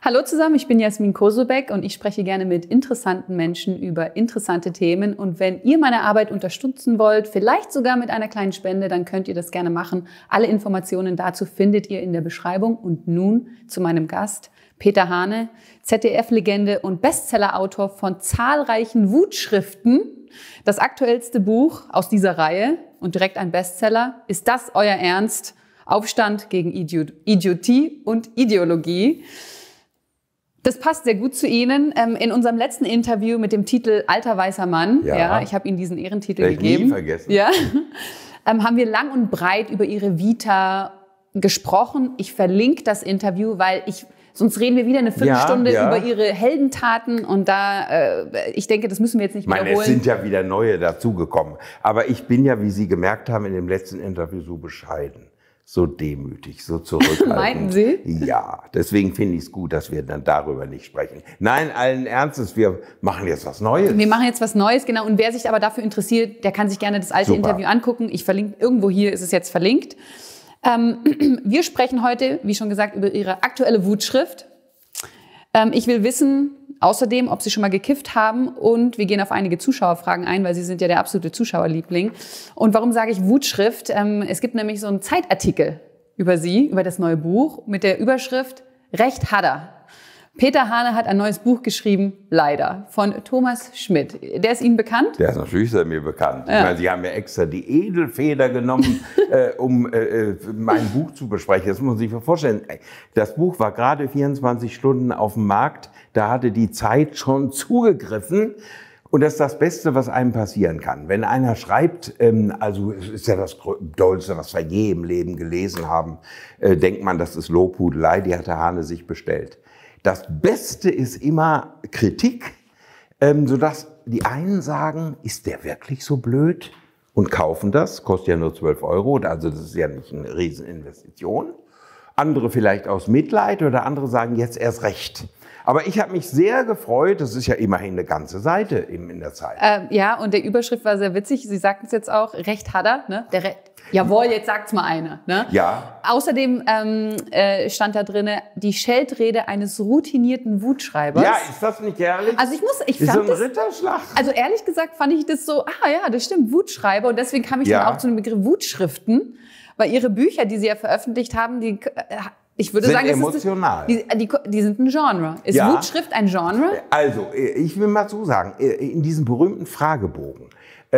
Hallo zusammen, ich bin Jasmin Kosobeck und ich spreche gerne mit interessanten Menschen über interessante Themen. Und wenn ihr meine Arbeit unterstützen wollt, vielleicht sogar mit einer kleinen Spende, dann könnt ihr das gerne machen. Alle Informationen dazu findet ihr in der Beschreibung. Und nun zu meinem Gast, Peter Hane, ZDF-Legende und Bestsellerautor von zahlreichen Wutschriften. Das aktuellste Buch aus dieser Reihe und direkt ein Bestseller. Ist das euer Ernst? Aufstand gegen Idiotie und Ideologie. Das passt sehr gut zu Ihnen. In unserem letzten Interview mit dem Titel Alter weißer Mann, ja ich habe Ihnen diesen Ehrentitel gegeben. Nie vergessen. Ja, haben wir lang und breit über Ihre Vita gesprochen. Ich verlinke das Interview, weil sonst reden wir wieder eine Viertelstunde über Ihre Heldentaten und ich denke, das müssen wir jetzt nicht wiederholen. Es sind ja wieder neue dazugekommen. Aber ich bin ja, wie Sie gemerkt haben, in dem letzten Interview so bescheiden. So demütig, so zurückhaltend. Meinten Sie? Ja, deswegen finde ich es gut, dass wir dann darüber nicht sprechen. Nein, allen Ernstes, wir machen jetzt was Neues. Wir machen jetzt was Neues, genau. Und wer sich aber dafür interessiert, der kann sich gerne das alte Interview angucken. Ich verlinke, irgendwo hier ist es jetzt verlinkt. Wir sprechen heute, wie schon gesagt, über Ihre aktuelle Wutschrift. Ich will wissen, außerdem, ob Sie schon mal gekifft haben, und wir gehen auf einige Zuschauerfragen ein, weil Sie sind ja der absolute Zuschauerliebling. Und warum sage ich Wutschrift? Es gibt nämlich so einen Zeitartikel über Sie, über das neue Buch mit der Überschrift Recht hat er. Peter Hane hat ein neues Buch geschrieben, leider, von Thomas Schmidt. Der ist Ihnen bekannt? Der ist natürlich mir bekannt. Ja. Ich meine, Sie haben ja extra die Edelfeder genommen, um mein Buch zu besprechen. Das muss man sich vorstellen. Das Buch war gerade 24 Stunden auf dem Markt. Da hatte die Zeit schon zugegriffen. Und das ist das Beste, was einem passieren kann. Wenn einer schreibt, also es ist ja das Dollste, was wir je im Leben gelesen haben, denkt man, das ist Lobhudelei, die hat der Hane sich bestellt. Das Beste ist immer Kritik, sodass die einen sagen, ist der wirklich so blöd? Und kaufen das, kostet ja nur 12 €, also das ist ja nicht eine Rieseninvestition. Andere vielleicht aus Mitleid oder andere sagen jetzt erst recht. Aber ich habe mich sehr gefreut, das ist ja immerhin eine ganze Seite in der Zeit. Ja, und der Überschrift war sehr witzig, Sie sagten es jetzt auch, Recht hat er, ne? Jawohl, jetzt sagt's mal einer. Ne? Ja. Außerdem stand da drinne die Scheldrede eines routinierten Wutschreibers. Ja, ist das nicht ehrlich? Also ich ist fand so ein Ritterschlag. Also ehrlich gesagt fand ich das so, ja, das stimmt, Wutschreiber. Und deswegen kam ich dann auch zu dem Begriff Wutschriften, weil Ihre Bücher, die Sie ja veröffentlicht haben, ich würde sagen, emotional. Die sind ein Genre. Ist Wutschrift ein Genre? Also, ich will mal so sagen, in diesem berühmten Fragebogen,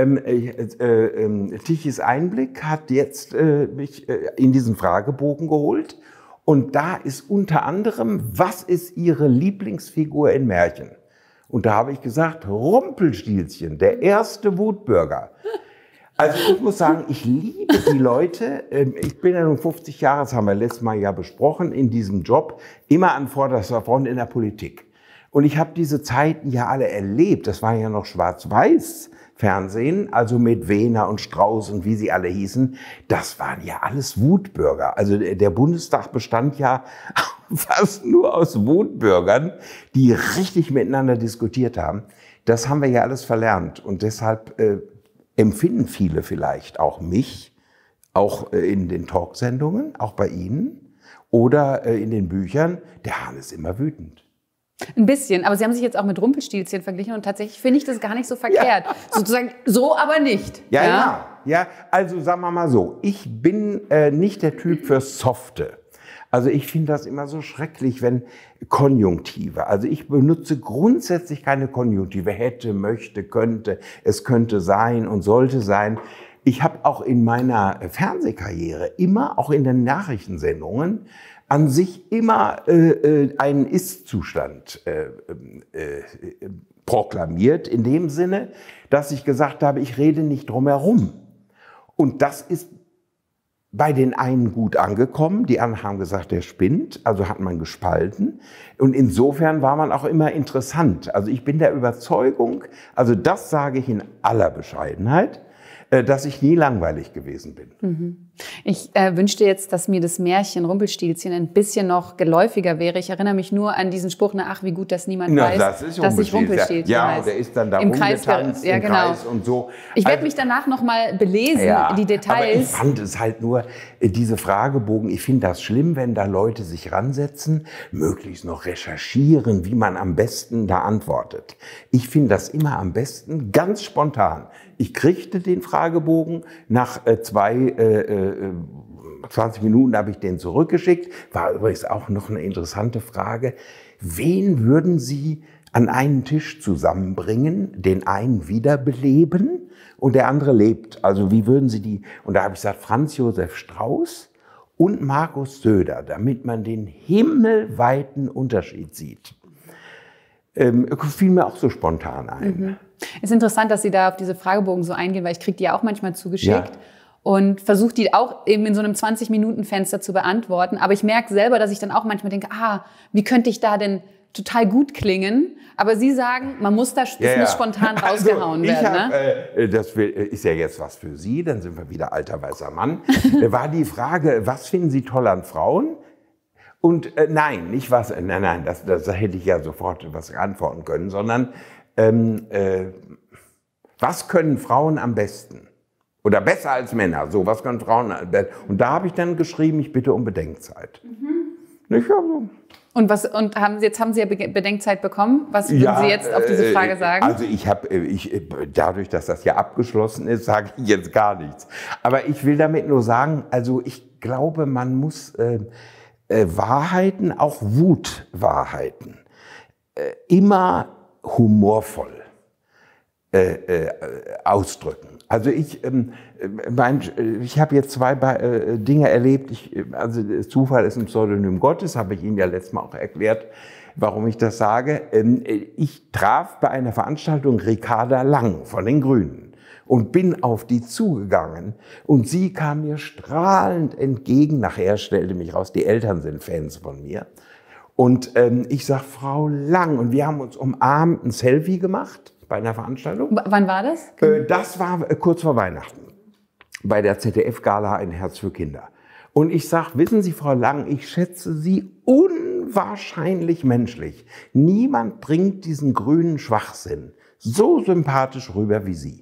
Tichys Einblick hat jetzt mich in diesen Fragebogen geholt. Und da ist unter anderem, was ist Ihre Lieblingsfigur in Märchen? Und da habe ich gesagt, Rumpelstilzchen, der erste Wutbürger. Also ich muss sagen, ich liebe die Leute. Ich bin ja nun 50 Jahre, das haben wir letztes Mal ja besprochen, in diesem Job, immer an vorderster Front in der Politik. Und ich habe diese Zeiten ja alle erlebt. Das war ja noch Schwarz-Weiß Fernsehen, also mit Wehner und Strauß und wie sie alle hießen. Das waren ja alles Wutbürger. Also der Bundestag bestand ja fast nur aus Wutbürgern, die richtig miteinander diskutiert haben. Das haben wir ja alles verlernt. Und deshalb empfinden viele vielleicht auch mich, auch in den Talksendungen, auch bei Ihnen oder in den Büchern, der Hahn ist immer wütend. Ein bisschen, aber Sie haben sich jetzt auch mit Rumpelstilzchen verglichen und tatsächlich finde ich das gar nicht so verkehrt. Ja. Sozusagen so, aber nicht. Ja, also sagen wir mal so, ich bin nicht der Typ für Softe. Also ich finde das immer so schrecklich, wenn Konjunktive, also ich benutze grundsätzlich keine Konjunktive, hätte, möchte, könnte, es könnte sein und sollte sein. Ich habe auch in meiner Fernsehkarriere immer, auch in den Nachrichtensendungen, an sich immer einen Ist-Zustand proklamiert, in dem Sinne, dass ich gesagt habe, ich rede nicht drum herum. Und das ist bei den einen gut angekommen, die anderen haben gesagt, der spinnt, also hat man gespalten. Und insofern war man auch immer interessant. Also ich bin der Überzeugung, also das sage ich in aller Bescheidenheit, dass ich nie langweilig gewesen bin. Mhm. Ich wünschte jetzt, dass mir das Märchen Rumpelstilzchen ein bisschen noch geläufiger wäre. Ich erinnere mich nur an diesen Spruch, ach, wie gut, dass niemand weiß, dass ich Rumpelstilzchen ja, heißt. Der ist dann da im Kreis, rumgetanzt, ja, genau. Kreis und so. Ich werde mich danach nochmal belesen, die Details. Aber ich fand es halt nur, diese Fragebogen, ich finde das schlimm, wenn da Leute sich ransetzen, möglichst noch recherchieren, wie man am besten da antwortet. Ich finde das immer am besten ganz spontan. Ich kriegte den Fragebogen, nach 20 Minuten habe ich den zurückgeschickt. War übrigens auch noch eine interessante Frage. Wen würden Sie an einen Tisch zusammenbringen, den einen wiederbeleben und der andere lebt? Also wie würden Sie die? Und da habe ich gesagt, Franz Josef Strauß und Markus Söder, damit man den himmelweiten Unterschied sieht. Fiel mir auch so spontan ein. Mhm. Es ist interessant, dass Sie da auf diese Fragebogen so eingehen, weil ich kriege die ja auch manchmal zugeschickt und versuche die auch eben in so einem 20-Minuten-Fenster zu beantworten. Aber ich merke selber, dass ich dann auch manchmal denke, wie könnte ich da denn total gut klingen? Aber Sie sagen, man muss da muss spontan rausgehauen werden. Das ist ja jetzt was für Sie, dann sind wir wieder alter weißer Mann. War die Frage, was finden Sie toll an Frauen? Und nein, nicht was, nein, das hätte ich ja sofort was antworten können, sondern was können Frauen am besten? Oder besser als Männer, so, was können Frauen am besten? Und da habe ich dann geschrieben, ich bitte um Bedenkzeit. Nicht, also. Und jetzt haben Sie ja Bedenkzeit bekommen. Was würden Sie jetzt auf diese Frage sagen? Also dadurch, dass das ja abgeschlossen ist, sage ich jetzt gar nichts. Aber ich will damit nur sagen, also ich glaube, man muss Wahrheiten, auch Wutwahrheiten, immer humorvoll ausdrücken. Also ich habe jetzt zwei Dinge erlebt. Also Zufall ist ein Pseudonym Gottes, habe ich Ihnen ja letztes Mal auch erklärt, warum ich das sage. Ich traf bei einer Veranstaltung Ricarda Lang von den Grünen und bin auf die zugegangen und sie kam mir strahlend entgegen. Nachher stellte mich raus, die Eltern sind Fans von mir. Und ich sag, Frau Lang, und wir haben uns umarmt, ein Selfie gemacht bei einer Veranstaltung. Wann war das? Das war kurz vor Weihnachten bei der ZDF-Gala Ein Herz für Kinder. Und ich sag, wissen Sie, Frau Lang, ich schätze Sie unwahrscheinlich menschlich. Niemand bringt diesen grünen Schwachsinn so sympathisch rüber wie Sie.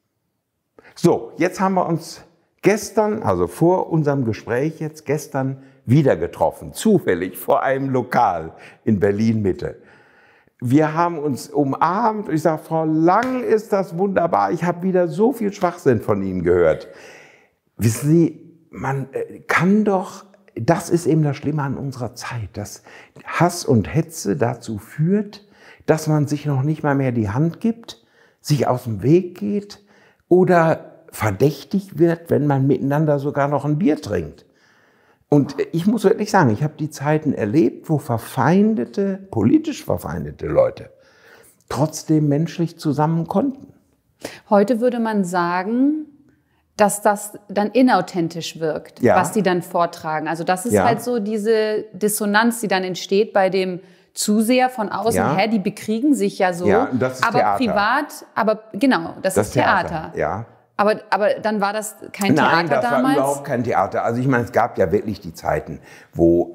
So, jetzt haben wir uns gestern, also vor unserem Gespräch gestern wieder getroffen, zufällig vor einem Lokal in Berlin-Mitte. Wir haben uns umarmt und ich sage, Frau Lang, ist das wunderbar, ich habe wieder so viel Schwachsinn von Ihnen gehört. Wissen Sie, man kann doch, das ist eben das Schlimme an unserer Zeit, dass Hass und Hetze dazu führt, dass man sich noch nicht mal mehr die Hand gibt, sich aus dem Weg geht oder verdächtig wird, wenn man miteinander sogar noch ein Bier trinkt. Und ich muss wirklich sagen, ich habe die Zeiten erlebt, wo politisch verfeindete Leute trotzdem menschlich zusammen konnten. Heute würde man sagen, dass das dann inauthentisch wirkt, was die dann vortragen. Also das ist halt so diese Dissonanz, die dann entsteht bei dem Zuseher von außen. Die bekriegen sich ja so, das ist aber Theater. Privat, aber genau, das ist Theater. Ja. Aber dann war das kein Theater damals? Nein, das war überhaupt kein Theater. Also ich meine, es gab ja wirklich die Zeiten, wo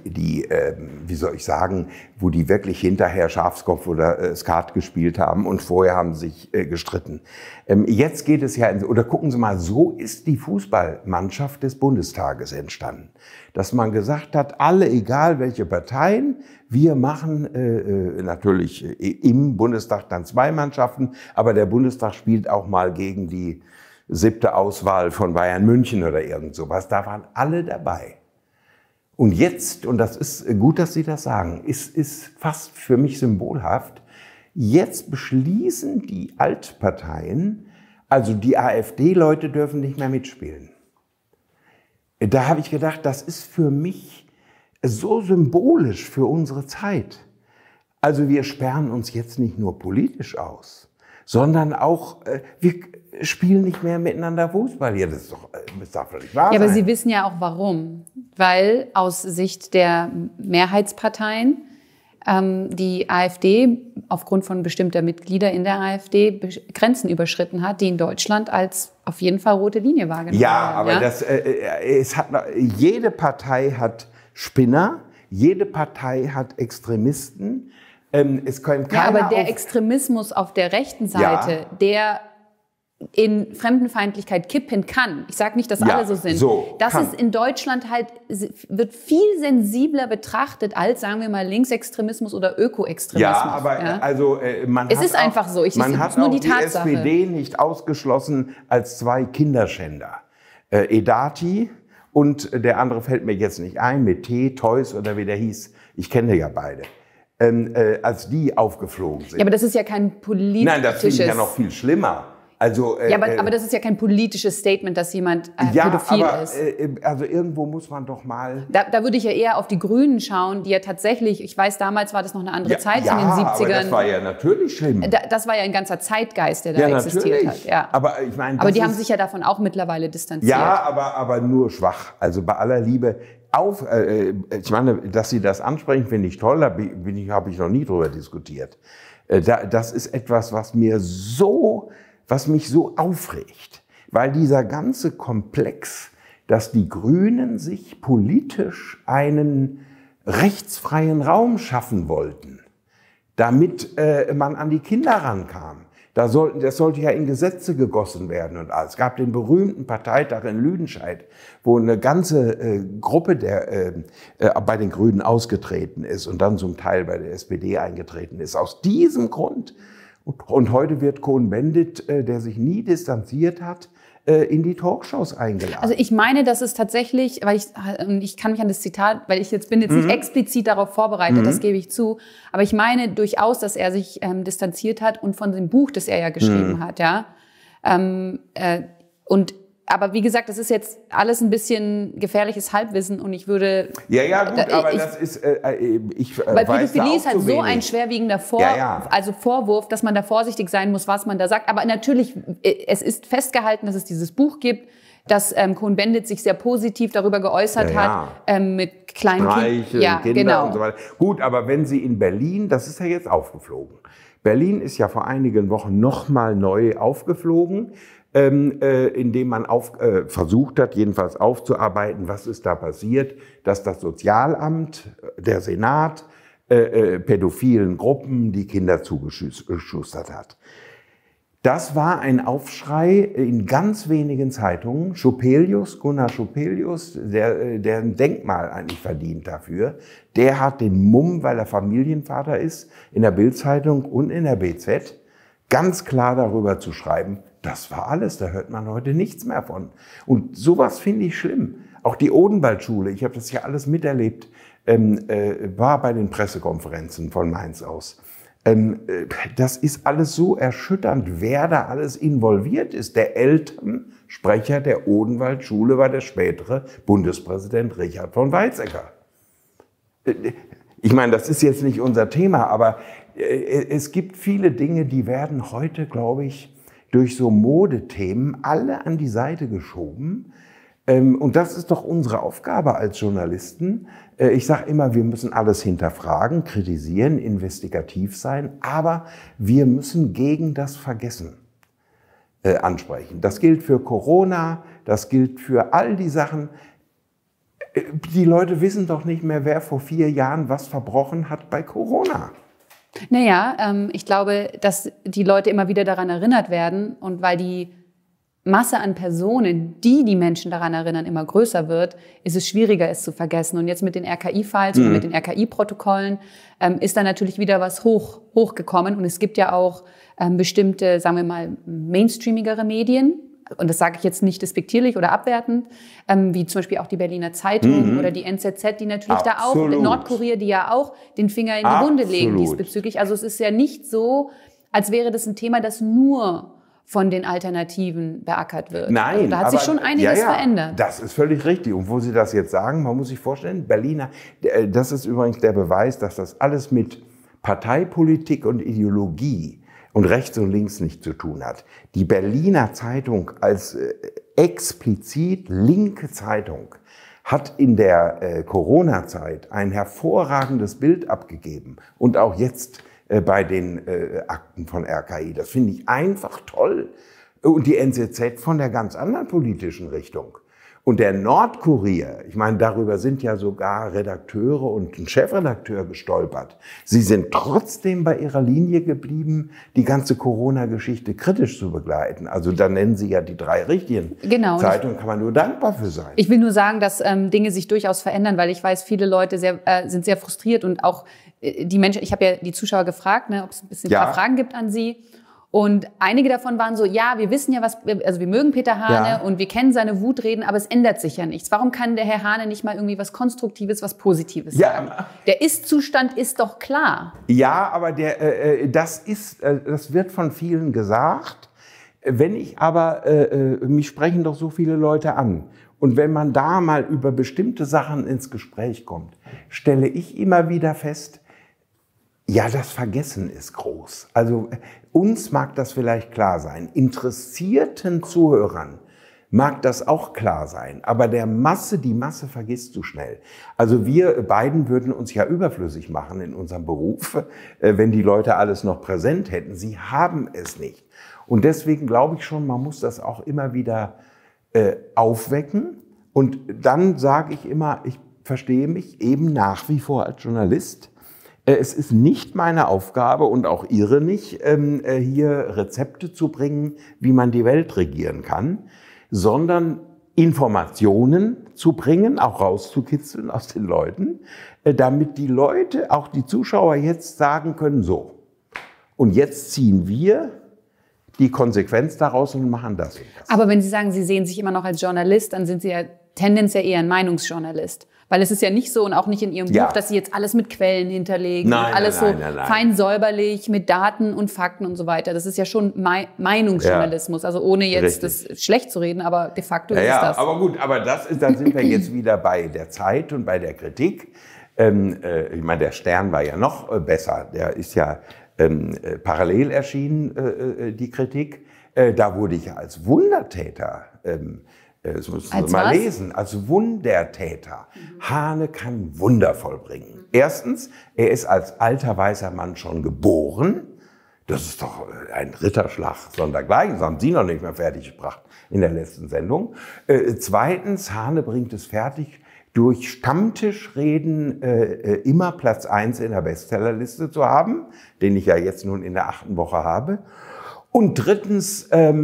wie soll ich sagen, wo die wirklich hinterher Schafskopf oder Skat gespielt haben und vorher haben sie sich gestritten. Jetzt geht es ja, oder gucken Sie mal, so ist die Fußballmannschaft des Bundestages entstanden. Dass man gesagt hat, alle, egal welche Parteien, wir machen natürlich im Bundestag dann 2 Mannschaften, aber der Bundestag spielt auch mal gegen die 7. Auswahl von Bayern München oder irgend sowas. Da waren alle dabei. Und jetzt, und das ist gut, dass Sie das sagen, ist fast für mich symbolhaft, jetzt beschließen die Altparteien, also die AfD-Leute dürfen nicht mehr mitspielen. Da habe ich gedacht, das ist für mich so symbolisch für unsere Zeit. Also wir sperren uns jetzt nicht nur politisch aus, sondern auch, wir spielen nicht mehr miteinander Fußball. Ja, das darf doch nicht wahr sein. Ja, aber Sie wissen ja auch warum. Weil aus Sicht der Mehrheitsparteien die AfD aufgrund von bestimmter Mitglieder in der AfD Grenzen überschritten hat, die in Deutschland als auf jeden Fall rote Linie wahrgenommen werden. Aber jede Partei hat Spinner, jede Partei hat Extremisten. Es kann aber der Extremismus auf der rechten Seite, der in Fremdenfeindlichkeit kippen kann. Ich sage nicht, dass alle so sind. Das ist in Deutschland wird viel sensibler betrachtet als, sagen wir mal, Linksextremismus oder Ökoextremismus. Ja, aber also es ist einfach so. Man hat nur die SPD nicht ausgeschlossen als zwei Kinderschänder. Edati und der andere fällt mir jetzt nicht ein, mit T, Toys oder wie der hieß. Ich kenne ja beide. Als die aufgeflogen sind. Ja, aber das ist ja kein politisches... Nein, das finde ich ja noch viel schlimmer. Also, aber das ist ja kein politisches Statement, dass jemand pädophil ist. Also irgendwo muss man doch mal... Da würde ich ja eher auf die Grünen schauen, die ja tatsächlich, ich weiß, damals war das noch eine andere Zeit in den 70ern. Aber das war ja natürlich schlimm. Das war ja ein ganzer Zeitgeist, der da existiert hat. Ja. Aber ich meine, aber die haben sich ja davon auch mittlerweile distanziert. Ja, aber nur schwach. Also bei aller Liebe... ich meine, dass Sie das ansprechen, finde ich toll, habe ich noch nie drüber diskutiert. Das ist etwas, was mich so aufregt, weil dieser ganze Komplex, dass die Grünen sich politisch einen rechtsfreien Raum schaffen wollten, damit man an die Kinder rankam. Das sollte ja in Gesetze gegossen werden und alles. Es gab den berühmten Parteitag in Lüdenscheid, wo eine ganze Gruppe bei den Grünen ausgetreten ist und dann zum Teil bei der SPD eingetreten ist. Aus diesem Grund. Und heute wird Cohn-Bendit, der sich nie distanziert hat, in die Talkshows eingeladen. Also ich meine, dass es tatsächlich, weil ich kann mich an das Zitat, weil ich bin jetzt nicht explizit darauf vorbereitet, das gebe ich zu, aber ich meine durchaus, dass er sich distanziert hat und von dem Buch, das er ja geschrieben hat, ja. Aber wie gesagt, das ist jetzt alles ein bisschen gefährliches Halbwissen und ich würde... Ja, gut, aber das ist... weil Pädophilie ist halt so ein schwerwiegender Vorwurf, dass man da vorsichtig sein muss, was man da sagt. Aber natürlich, es ist festgehalten, dass es dieses Buch gibt, dass Cohn-Bendit sich sehr positiv darüber geäußert hat, mit kleinen Kindern und so weiter. Gut, aber wenn Sie in Berlin, das ist ja jetzt aufgeflogen. Berlin ist ja vor einigen Wochen nochmal neu aufgeflogen, indem man versucht hat, jedenfalls aufzuarbeiten, was ist da passiert, dass das Sozialamt, der Senat, pädophilen Gruppen die Kinder zugeschustert hat. Das war ein Aufschrei in ganz wenigen Zeitungen. Gunnar Schopelius, der ein Denkmal eigentlich verdient dafür, der hat den Mumm, weil er Familienvater ist, in der Bild-Zeitung und in der BZ ganz klar darüber zu schreiben, das war alles, da hört man heute nichts mehr von. Und sowas finde ich schlimm. Auch die Odenwaldschule, ich habe das ja alles miterlebt, war bei den Pressekonferenzen von Mainz aus. Das ist alles so erschütternd, wer da alles involviert ist. Der Elternsprecher der Odenwaldschule war der spätere Bundespräsident Richard von Weizsäcker. Ich meine, das ist jetzt nicht unser Thema, aber es gibt viele Dinge, die werden heute, glaube ich, durch so Modethemen alle an die Seite geschoben. Und das ist doch unsere Aufgabe als Journalisten. Ich sage immer, wir müssen alles hinterfragen, kritisieren, investigativ sein, aber wir müssen gegen das Vergessen ansprechen. Das gilt für Corona, das gilt für all die Sachen. Die Leute wissen doch nicht mehr, wer vor 4 Jahren was verbrochen hat bei Corona. Naja, ich glaube, dass die Leute immer wieder daran erinnert werden und weil die Masse an Personen, die Menschen daran erinnern, immer größer wird, ist es schwieriger, es zu vergessen. Und jetzt mit den RKI-Files und mit den RKI-Protokollen ist da natürlich wieder was hochgekommen. Und es gibt ja auch bestimmte, sagen wir mal, mainstreamigere Medien, und das sage ich jetzt nicht despektierlich oder abwertend, wie zum Beispiel auch die Berliner Zeitung oder die NZZ, die natürlich da auch, Nordkurier, die ja auch den Finger in die Wunde legen diesbezüglich. Also es ist ja nicht so, als wäre das ein Thema, das nur von den Alternativen beackert wird. Nein, also da hat sich schon einiges verändert. Das ist völlig richtig. Und wo Sie das jetzt sagen, man muss sich vorstellen, Berliner, das ist übrigens der Beweis, dass das alles mit Parteipolitik und Ideologie und rechts und links nicht zu tun hat. Die Berliner Zeitung als explizit linke Zeitung hat in der Corona-Zeit ein hervorragendes Bild abgegeben und auch jetzt bei den Akten von RKI. Das finde ich einfach toll. Und die NZZ von der ganz anderen politischen Richtung. Und der Nordkurier, ich meine, darüber sind ja sogar Redakteure und ein Chefredakteur gestolpert. Sie sind trotzdem bei ihrer Linie geblieben, die ganze Corona-Geschichte kritisch zu begleiten. Also da nennen Sie ja die 3 richtigen Zeitungen, kann man nur dankbar für sein. Ich will nur sagen, dass Dinge sich durchaus verändern, weil ich weiß, viele Leute sind sehr frustriert und auch die Menschen, ich habe ja die Zuschauer gefragt, ne, ob es ein bisschen ein paar Fragen gibt an Sie. Und einige davon waren so, ja, wir wissen ja wir mögen Peter Hane und wir kennen seine Wutreden, aber es ändert sich ja nichts. Warum kann der Herr Hane nicht mal irgendwie was Konstruktives, was Positives sagen? Der Ist-Zustand ist doch klar. Ja, aber das wird von vielen gesagt. Wenn ich aber, mich sprechen doch so viele Leute an. Und wenn man da mal über bestimmte Sachen ins Gespräch kommt, stelle ich immer wieder fest, ja, das Vergessen ist groß. Also uns mag das vielleicht klar sein. Interessierten Zuhörern mag das auch klar sein. Aber die Masse vergisst zu schnell. Also wir beiden würden uns ja überflüssig machen in unserem Beruf, wenn die Leute alles noch präsent hätten. Sie haben es nicht. Und deswegen glaube ich schon, man muss das auch immer wieder aufwecken. Und dann sage ich immer, ich verstehe mich eben nach wie vor als Journalist. Es ist nicht meine Aufgabe und auch Ihre nicht, hier Rezepte zu bringen, wie man die Welt regieren kann, sondern Informationen zu bringen, auch rauszukitzeln aus den Leuten, damit die Leute, auch die Zuschauer jetzt sagen können, so, und jetzt ziehen wir die Konsequenz daraus und machen das und das. Aber wenn Sie sagen, Sie sehen sich immer noch als Journalist, dann sind Sie ja tendenziell eher ein Meinungsjournalist. Weil es ist ja nicht so und auch nicht in Ihrem Buch, dass Sie jetzt alles mit Quellen hinterlegen. Nein, alles fein säuberlich mit Daten und Fakten und so weiter. Das ist ja schon Meinungsjournalismus. Also ohne jetzt das schlecht zu reden, aber de facto ist das. Aber gut, aber da sind wir jetzt wieder bei der Zeit und bei der Kritik. Ich meine, der Stern war ja noch besser. Der ist ja parallel erschienen, die Kritik. Da wurde ich ja als Wundertäter das müssen Sie mal lesen, als Wundertäter. Hane kann Wunder vollbringen. Erstens, er ist als alter weißer Mann schon geboren. Das ist doch ein Ritterschlag sondergleichen. Das haben Sie noch nicht mehr fertiggebracht in der letzten Sendung. Zweitens, Hane bringt es fertig, durch Stammtischreden immer Platz 1 in der Bestsellerliste zu haben, den ich ja jetzt nun in der 8. Woche habe. Und drittens,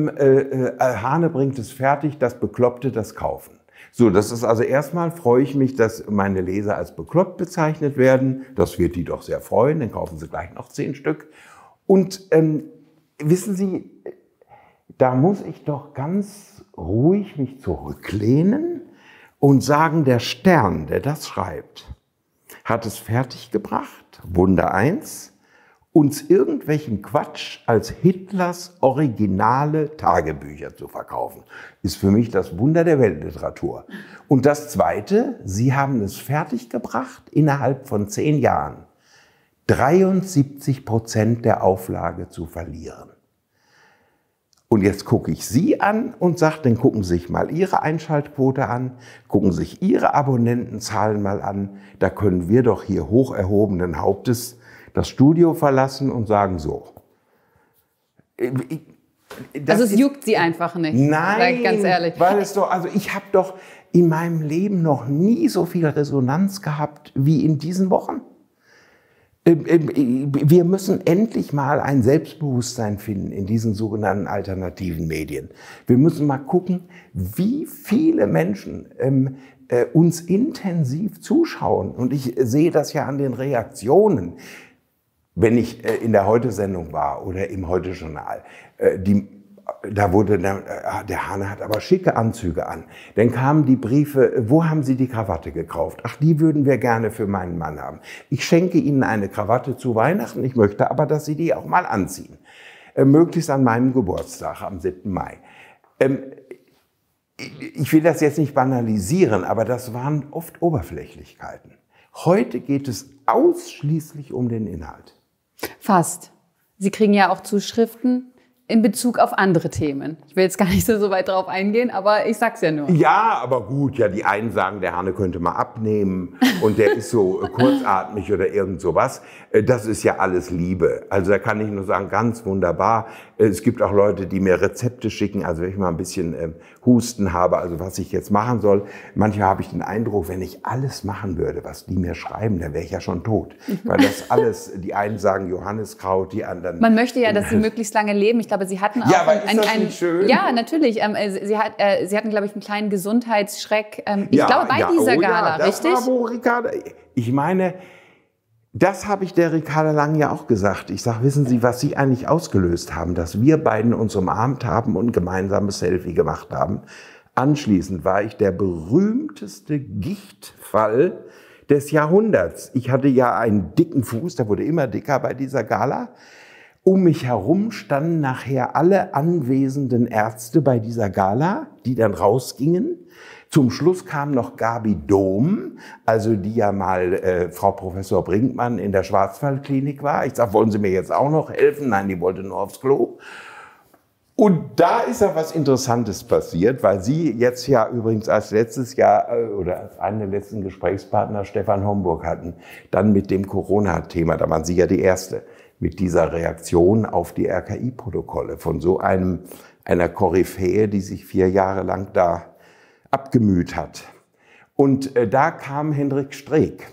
Hane bringt es fertig, dass Bekloppte das kaufen. So, das ist also erstmal, freue ich mich, dass meine Leser als bekloppt bezeichnet werden. Das wird die doch sehr freuen, dann kaufen sie gleich noch 10 Stück. Und wissen Sie, da muss ich doch ganz ruhig mich zurücklehnen und sagen, der Stern, der das schreibt, hat es fertiggebracht, Wunder 1, uns irgendwelchen Quatsch als Hitlers originale Tagebücher zu verkaufen. Ist für mich das Wunder der Weltliteratur. Und das Zweite, Sie haben es fertiggebracht, innerhalb von 10 Jahren 73% der Auflage zu verlieren. Und jetzt gucke ich Sie an und sage, dann gucken Sie sich mal Ihre Einschaltquote an, gucken Sie sich Ihre Abonnentenzahlen mal an. Da können wir doch hier hoch erhobenen Hauptes das Studio verlassen und sagen so. Also es juckt Sie einfach nicht. Nein, ganz ehrlich. Weil es doch, also ich habe doch in meinem Leben noch nie so viel Resonanz gehabt wie in diesen Wochen. Wir müssen endlich mal ein Selbstbewusstsein finden in diesen sogenannten alternativen Medien. Wir müssen mal gucken, wie viele Menschen uns intensiv zuschauen. Und ich sehe das ja an den Reaktionen. Wenn ich in der Heute-Sendung war oder im Heute-Journal, da wurde der Hane hat aber schicke Anzüge an. Dann kamen die Briefe, wo haben Sie die Krawatte gekauft? Ach, die würden wir gerne für meinen Mann haben. Ich schenke Ihnen eine Krawatte zu Weihnachten, ich möchte aber, dass Sie die auch mal anziehen. Möglichst an meinem Geburtstag, am 7. Mai. Ich will das jetzt nicht banalisieren, aber das waren oft Oberflächlichkeiten. Heute geht es ausschließlich um den Inhalt. Fast. Sie kriegen ja auch Zuschriften, in Bezug auf andere Themen. Ich will jetzt gar nicht so weit drauf eingehen, aber ich sag's ja nur. Ja, aber gut, ja, die einen sagen, der Hanne könnte mal abnehmen und der ist so kurzatmig oder irgend sowas. Das ist ja alles Liebe. Also da kann ich nur sagen, ganz wunderbar. Es gibt auch Leute, die mir Rezepte schicken, also wenn ich mal ein bisschen Husten habe, also was ich jetzt machen soll. Manchmal habe ich den Eindruck, wenn ich alles machen würde, was die mir schreiben, dann wäre ich ja schon tot. Weil das alles, die einen sagen Johanniskraut, die anderen... Man möchte ja, dass sie möglichst lange leben. Ich glaube, sie hatten auch einen schön? Ja, natürlich. Sie hatten, glaube ich, einen kleinen Gesundheitsschreck. Ich glaube, bei dieser Gala, das richtig? War, wo Ricarda, ich meine, das habe ich der Ricarda Lang ja auch gesagt. Ich sage, wissen Sie, was Sie eigentlich ausgelöst haben, dass wir beiden uns umarmt haben und ein gemeinsames Selfie gemacht haben. Anschließend war ich der berühmteste Gichtfall des Jahrhunderts. Ich hatte ja einen dicken Fuß, der wurde immer dicker bei dieser Gala. Um mich herum standen nachher alle anwesenden Ärzte bei dieser Gala, die dann rausgingen. Zum Schluss kam noch Gabi Dohm, also die ja mal Frau Professor Brinkmann in der Schwarzwaldklinik war. Ich sag, wollen Sie mir jetzt auch noch helfen? Nein, die wollte nur aufs Klo. Und da ist ja was Interessantes passiert, weil Sie jetzt ja übrigens als letztes Jahr oder als einen der letzten Gesprächspartner Stefan Homburg hatten, dann mit dem Corona-Thema, da waren Sie ja die Erste, mit dieser Reaktion auf die RKI-Protokolle von so einer Koryphäe, die sich 4 Jahre lang da abgemüht hat. Und da kam Hendrik Streeck,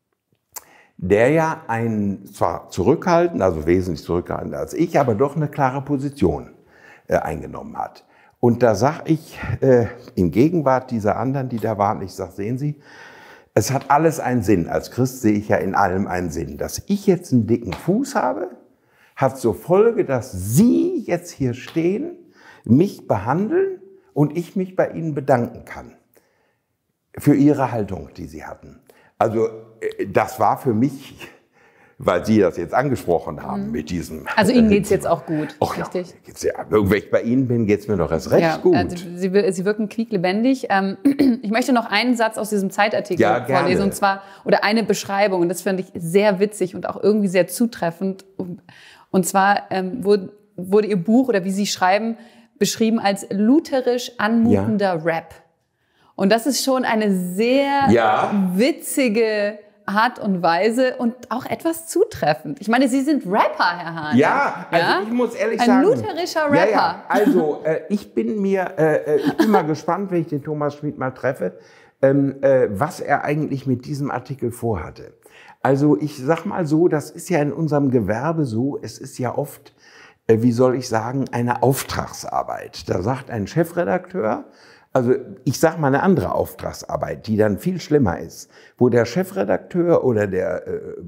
der ja zwar zurückhaltend, also wesentlich zurückhaltender als ich, aber doch eine klare Position eingenommen hat. Und da sage ich, in Gegenwart dieser anderen, die da waren, ich sage, sehen Sie, es hat alles einen Sinn. Als Christ sehe ich ja in allem einen Sinn. Dass ich jetzt einen dicken Fuß habe, hat zur Folge, dass Sie jetzt hier stehen, mich behandeln und ich mich bei Ihnen bedanken kann für Ihre Haltung, die Sie hatten. Also das war für mich, weil Sie das jetzt angesprochen haben mit diesem... Also Ihnen geht es jetzt auch gut, richtig? Ja, wenn ich bei Ihnen bin, geht es mir doch erst recht gut. Also Sie wirken quieklebendig. Ich möchte noch einen Satz aus diesem Zeitartikel vorlesen, und zwar, oder eine Beschreibung, und das finde ich sehr witzig und auch irgendwie sehr zutreffend. Und zwar wurde Ihr Buch, oder wie Sie schreiben, beschrieben als lutherisch anmutender Rap. Und das ist schon eine sehr witzige Art und Weise und auch etwas zutreffend. Ich meine, Sie sind Rapper, Herr Hahn. Ja, also ich muss ehrlich sagen... Ein lutherischer Rapper. Ja. Also ich bin mal gespannt, wenn ich den Thomas Schmid mal treffe, was er eigentlich mit diesem Artikel vorhatte. Also ich sag mal so, das ist ja in unserem Gewerbe so, es ist ja oft, wie soll ich sagen, eine Auftragsarbeit. Da sagt ein Chefredakteur, also ich sage mal eine andere Auftragsarbeit, die dann viel schlimmer ist, wo der Chefredakteur oder der,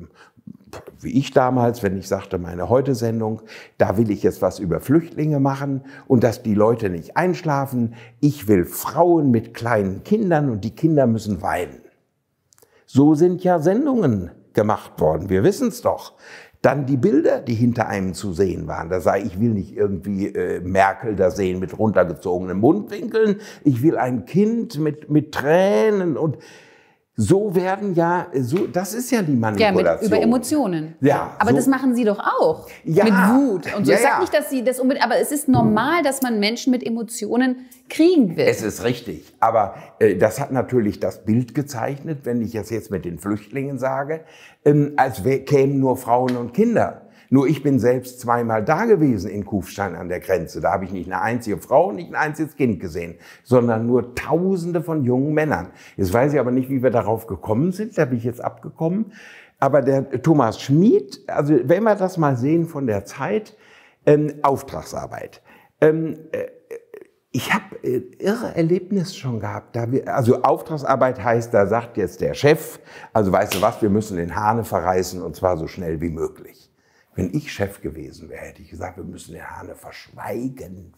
wie ich damals, wenn ich sagte, meine Heute-Sendung, da will ich jetzt was über Flüchtlinge machen und dass die Leute nicht einschlafen. Ich will Frauen mit kleinen Kindern und die Kinder müssen weinen. So sind ja Sendungen gemacht worden, wir wissen es doch. Dann die Bilder, die hinter einem zu sehen waren. Da sei, ich will nicht irgendwie Merkel da sehen mit runtergezogenen Mundwinkeln. Ich will ein Kind mit Tränen und so werden das ist ja die Manipulation. Über Emotionen. Ja. Aber das machen Sie doch auch. Ja. Mit Wut und so. Ich sage nicht, dass Sie das unbedingt, aber es ist normal, dass man Menschen mit Emotionen kriegen will. Es ist richtig. Aber das hat natürlich das Bild gezeichnet, wenn ich das jetzt mit den Flüchtlingen sage, als kämen nur Frauen und Kinder. Nur ich bin selbst 2-mal da gewesen in Kufstein an der Grenze. Da habe ich nicht eine einzige Frau, nicht ein einziges Kind gesehen, sondern nur Tausende von jungen Männern. Jetzt weiß ich aber nicht, wie wir darauf gekommen sind. Da bin ich jetzt abgekommen. Aber der Thomas Schmid, also wenn wir das mal sehen von der Zeit, Auftragsarbeit. Ich habe irre Erlebnis schon gehabt. Also Auftragsarbeit heißt, da sagt jetzt der Chef, also weißt du was, wir müssen den Hahne verreißen und zwar so schnell wie möglich. Wenn ich Chef gewesen wäre, hätte ich gesagt, wir müssen den Hahne verschweigen.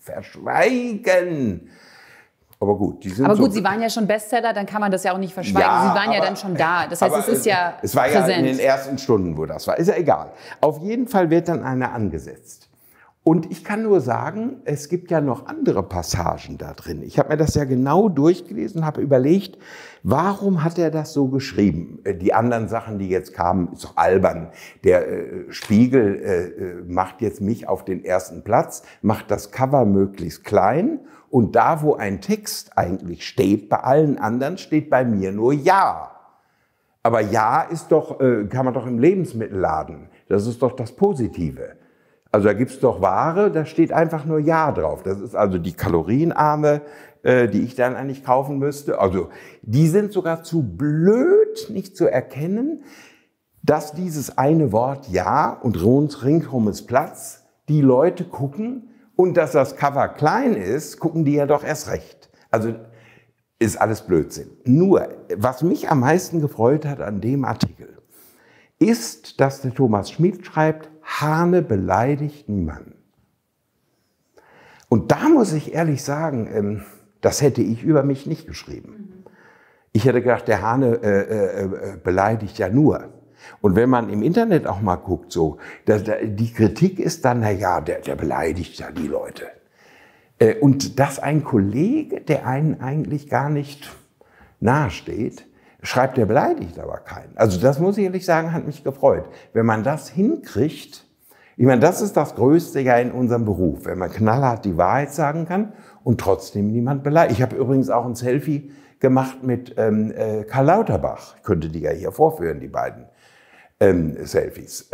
Aber gut, Sie waren ja schon Bestseller, dann kann man das ja auch nicht verschweigen. Ja, Sie waren ja dann schon da. Das heißt, es ist ja es war präsent. Ja in den ersten Stunden, wo das war. Ist ja egal. Auf jeden Fall wird dann einer angesetzt. Und ich kann nur sagen, es gibt ja noch andere Passagen da drin. Ich habe mir das ja genau durchgelesen, habe überlegt, warum hat er das so geschrieben? Die anderen Sachen, die jetzt kamen, ist doch albern. Der Spiegel macht jetzt mich auf den ersten Platz, macht das Cover möglichst klein und da, wo ein Text eigentlich steht, bei allen anderen steht bei mir nur Ja. Aber Ja ist doch, kann man doch im Lebensmittelladen. Das ist doch das Positive. Also da gibt's doch Ware, da steht einfach nur Ja drauf. Das ist also die kalorienarme, die ich dann eigentlich kaufen müsste. Also die sind sogar zu blöd, nicht zu erkennen, dass dieses eine Wort Ja und ringsherum ist Platz, die Leute gucken und dass das Cover klein ist, gucken die ja doch erst recht. Also ist alles Blödsinn. Nur, was mich am meisten gefreut hat an dem Artikel, ist, dass der Thomas Schmid schreibt, Hane beleidigt niemanden. Und da muss ich ehrlich sagen, das hätte ich über mich nicht geschrieben. Ich hätte gedacht, der Hane beleidigt ja nur. Und wenn man im Internet auch mal guckt, so, die Kritik ist dann, naja, der beleidigt ja die Leute. Und dass ein Kollege, der einen eigentlich gar nicht nahesteht, schreibt, der beleidigt aber keinen. Also das muss ich ehrlich sagen, hat mich gefreut. Wenn man das hinkriegt, ich meine, das ist das Größte ja in unserem Beruf, wenn man knallhart die Wahrheit sagen kann und trotzdem niemand beleidigt. Ich habe übrigens auch ein Selfie gemacht mit Karl Lauterbach. Ich könnte die ja hier vorführen, die beiden Selfies.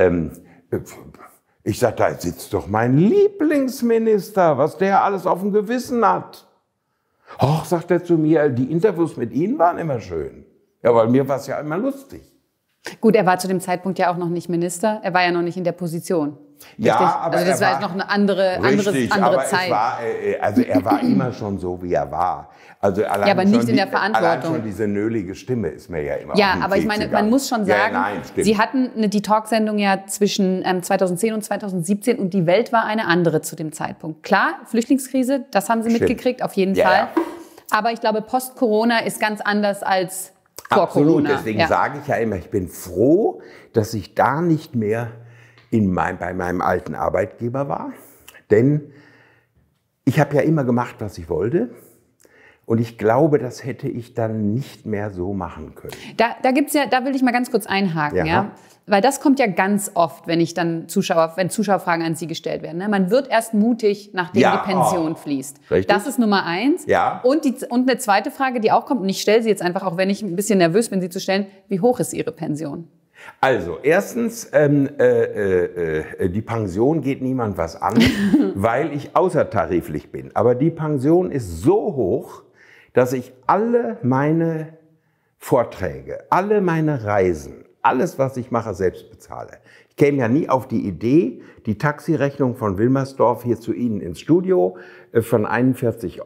Ich sage, da sitzt doch mein Lieblingsminister, was der alles auf dem Gewissen hat. Och, sagt er zu mir, die Interviews mit Ihnen waren immer schön. Ja, weil mir war es ja immer lustig. Gut, er war zu dem Zeitpunkt ja auch noch nicht Minister. Er war ja noch nicht in der Position. Ja, richtig? aber also das war jetzt noch eine andere Zeit. Also er war immer schon so, wie er war. Also allein ja, aber nicht in der Verantwortung. Allein schon diese nölige Stimme ist mir ja immer. Ja, aber ich meine, man muss schon sagen, ja, nein, Sie hatten die Talksendung ja zwischen 2010 und 2017 und die Welt war eine andere zu dem Zeitpunkt. Klar, Flüchtlingskrise, das haben Sie mitgekriegt, auf jeden Fall. Ja. Aber ich glaube, Post-Corona ist ganz anders als vor Absolut, Corona. Deswegen sage ich ja immer, ich bin froh, dass ich da nicht mehr bei meinem alten Arbeitgeber war. Denn ich habe ja immer gemacht, was ich wollte. Und ich glaube, das hätte ich dann nicht mehr so machen können. Da will ich mal ganz kurz einhaken, ja. Weil das kommt ja ganz oft, wenn Zuschauerfragen an Sie gestellt werden. Ne? Man wird erst mutig, nachdem die Pension fließt. Richtig. Das ist Nummer 1. Ja. Und eine zweite Frage, die auch kommt, und ich stelle sie jetzt einfach, auch wenn ich ein bisschen nervös bin, sie zu stellen, wie hoch ist Ihre Pension? Also, erstens, die Pension geht niemand was an, weil ich außertariflich bin. Aber die Pension ist so hoch, dass ich alle meine Vorträge, alle meine Reisen, alles, was ich mache, selbst bezahle. Ich käme ja nie auf die Idee, die Taxirechnung von Wilmersdorf hier zu Ihnen ins Studio von 41,80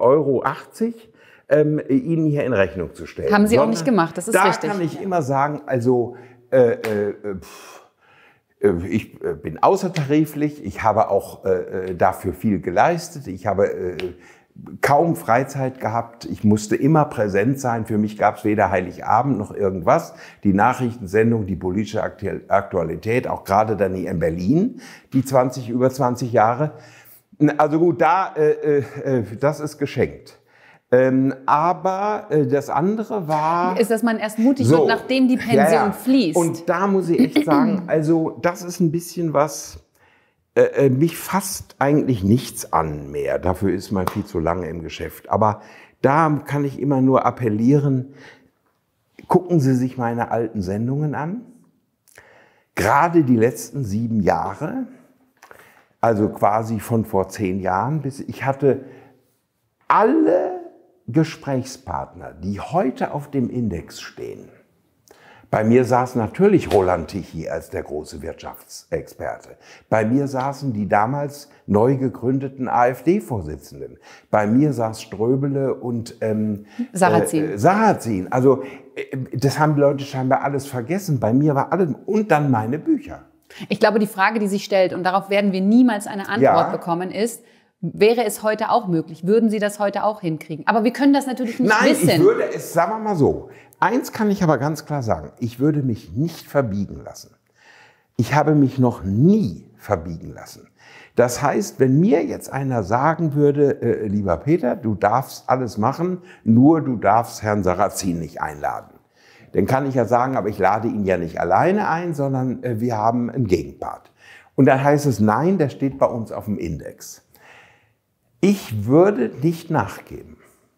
€ Ihnen hier in Rechnung zu stellen. Haben Sie auch nicht gemacht, das ist richtig. Da kann ich immer sagen, also ich bin außertariflich, ich habe auch dafür viel geleistet, ich habe kaum Freizeit gehabt, ich musste immer präsent sein, für mich gab es weder Heiligabend noch irgendwas. Die Nachrichtensendung, die politische Aktualität, auch gerade dann hier in Berlin, die über 20 Jahre. Also gut, das ist geschenkt. Aber das andere war... Ist, dass man erst mutig wird, nachdem die Pension fließt. Und da muss ich echt sagen, also das ist ein bisschen was... mich fasst eigentlich nichts an mehr. Dafür ist man viel zu lange im Geschäft. Aber da kann ich immer nur appellieren, gucken Sie sich meine alten Sendungen an. Gerade die letzten 7 Jahre, also quasi von vor 10 Jahren bis ich hatte alle Gesprächspartner, die heute auf dem Index stehen. Bei mir saß natürlich Roland Tichy als der große Wirtschaftsexperte. Bei mir saßen die damals neu gegründeten AfD-Vorsitzenden. Bei mir saß Ströbele und Sarrazin. Also das haben die Leute scheinbar alles vergessen. Bei mir war alles und dann meine Bücher. Ich glaube, die Frage, die sich stellt, und darauf werden wir niemals eine Antwort bekommen, ist, wäre es heute auch möglich? Würden Sie das heute auch hinkriegen? Aber wir können das natürlich nicht wissen. Nein, ich würde es, sagen wir mal so, eins kann ich aber ganz klar sagen, ich würde mich nicht verbiegen lassen. Ich habe mich noch nie verbiegen lassen. Das heißt, wenn mir jetzt einer sagen würde, lieber Peter, du darfst alles machen, nur du darfst Herrn Sarrazin nicht einladen. Dann kann ich ja sagen, aber ich lade ihn ja nicht alleine ein, sondern wir haben einen Gegenpart. Und dann heißt es, nein, der steht bei uns auf dem Index. Ich würde nicht nachgeben.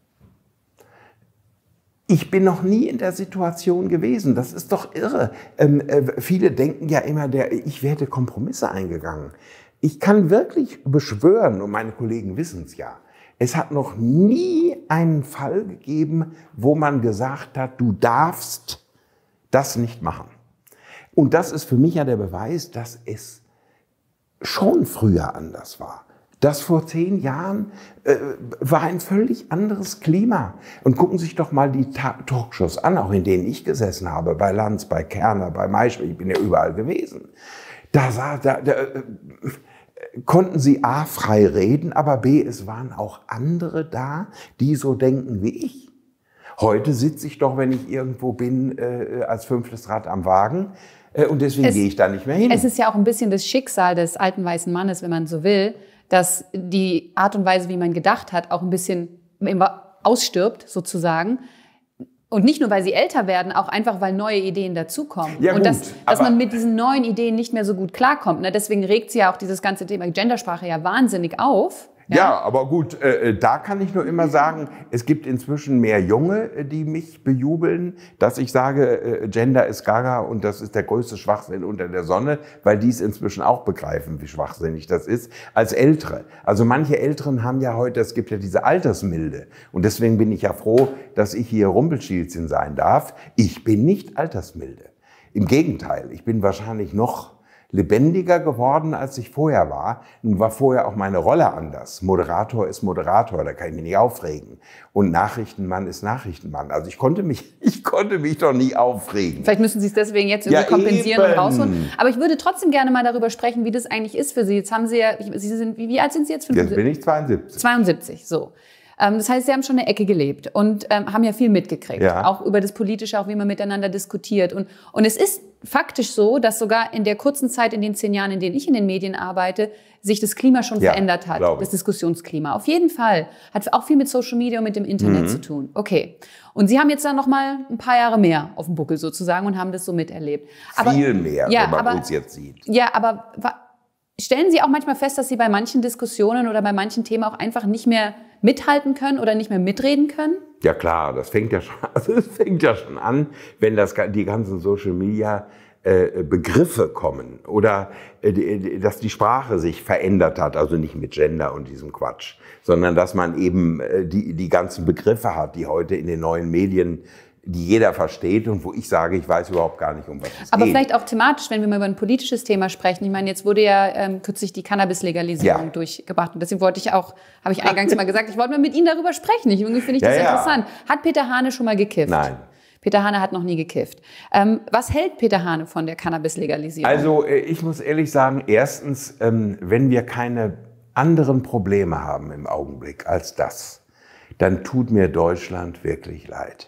Ich bin noch nie in der Situation gewesen. Das ist doch irre. Viele denken ja immer, ich werde Kompromisse eingegangen. Ich kann wirklich beschwören, und meine Kollegen wissen es ja, es hat noch nie einen Fall gegeben, wo man gesagt hat, du darfst das nicht machen. Und das ist für mich ja der Beweis, dass es schon früher anders war. Das vor 10 Jahren war ein völlig anderes Klima. Und gucken Sie sich doch mal die Talkshows an, auch in denen ich gesessen habe, bei Lanz, bei Kerner, bei Maischberg, ich bin ja überall gewesen. Da konnten Sie A, frei reden, aber B, es waren auch andere da, die so denken wie ich. Heute sitze ich doch, wenn ich irgendwo bin, als 5. Rad am Wagen. Und deswegen gehe ich da nicht mehr hin. Es ist ja auch ein bisschen das Schicksal des alten weißen Mannes, wenn man so will, dass die Art und Weise, wie man gedacht hat, auch ein bisschen ausstirbt, sozusagen. Und nicht nur, weil sie älter werden, auch einfach, weil neue Ideen dazukommen. Ja, und gut, dass man mit diesen neuen Ideen nicht mehr so gut klarkommt. Ne? Deswegen regt sie ja auch dieses ganze Thema Gendersprache ja wahnsinnig auf. Ja, aber gut, da kann ich nur immer sagen, es gibt inzwischen mehr Junge, die mich bejubeln, dass ich sage, Gender ist gaga und das ist der größte Schwachsinn unter der Sonne, weil die es inzwischen auch begreifen, wie schwachsinnig das ist, als Ältere. Also manche Älteren haben ja heute, es gibt ja diese Altersmilde und deswegen bin ich ja froh, dass ich hier Rumpelstilzchen sein darf. Ich bin nicht altersmilde. Im Gegenteil, ich bin wahrscheinlich noch lebendiger geworden, als ich vorher war. Nun war vorher auch meine Rolle anders. Moderator ist Moderator, da kann ich mich nicht aufregen. Und Nachrichtenmann ist Nachrichtenmann. Also ich konnte mich doch nie aufregen. Vielleicht müssen Sie es deswegen jetzt irgendwie kompensieren und rausholen. Aber ich würde trotzdem gerne mal darüber sprechen, wie das eigentlich ist für Sie. Jetzt haben Sie ja, wie alt sind Sie jetzt? 75? Jetzt bin ich 72. 72, so. Das heißt, Sie haben schon eine Ecke gelebt und haben ja viel mitgekriegt, ja. Auch über das Politische, auch wie man miteinander diskutiert. Und es ist faktisch so, dass sogar in der kurzen Zeit, in den 10 Jahren, in denen ich in den Medien arbeite, sich das Klima schon verändert hat, das Diskussionsklima. Auf jeden Fall. Hat auch viel mit Social Media und mit dem Internet zu tun. Okay. Und Sie haben jetzt dann noch mal ein paar Jahre mehr auf dem Buckel sozusagen und haben das so miterlebt. Aber, viel mehr, wenn man uns jetzt sieht. Ja, aber stellen Sie auch manchmal fest, dass Sie bei manchen Diskussionen oder bei manchen Themen auch einfach nicht mehr mithalten können oder nicht mehr mitreden können? Ja klar, das fängt ja schon an, wenn die ganzen Social Media Begriffe kommen oder dass die Sprache sich verändert hat, also nicht mit Gender und diesem Quatsch, sondern dass man eben die ganzen Begriffe hat, die heute in den neuen Medien, die jeder versteht und wo ich sage, ich weiß überhaupt gar nicht, um was es geht. Aber vielleicht auch thematisch, wenn wir mal über ein politisches Thema sprechen. Ich meine, jetzt wurde ja kürzlich die Cannabis-Legalisierung durchgebracht. Und deswegen habe ich eingangs mal gesagt, ich wollte mal mit Ihnen darüber sprechen. Irgendwie finde ich das interessant. Hat Peter Hane schon mal gekifft? Nein. Peter Hane hat noch nie gekifft. Was hält Peter Hane von der Cannabis-Legalisierung? Also ich muss ehrlich sagen, erstens, wenn wir keine anderen Probleme haben im Augenblick als das, dann tut mir Deutschland wirklich leid.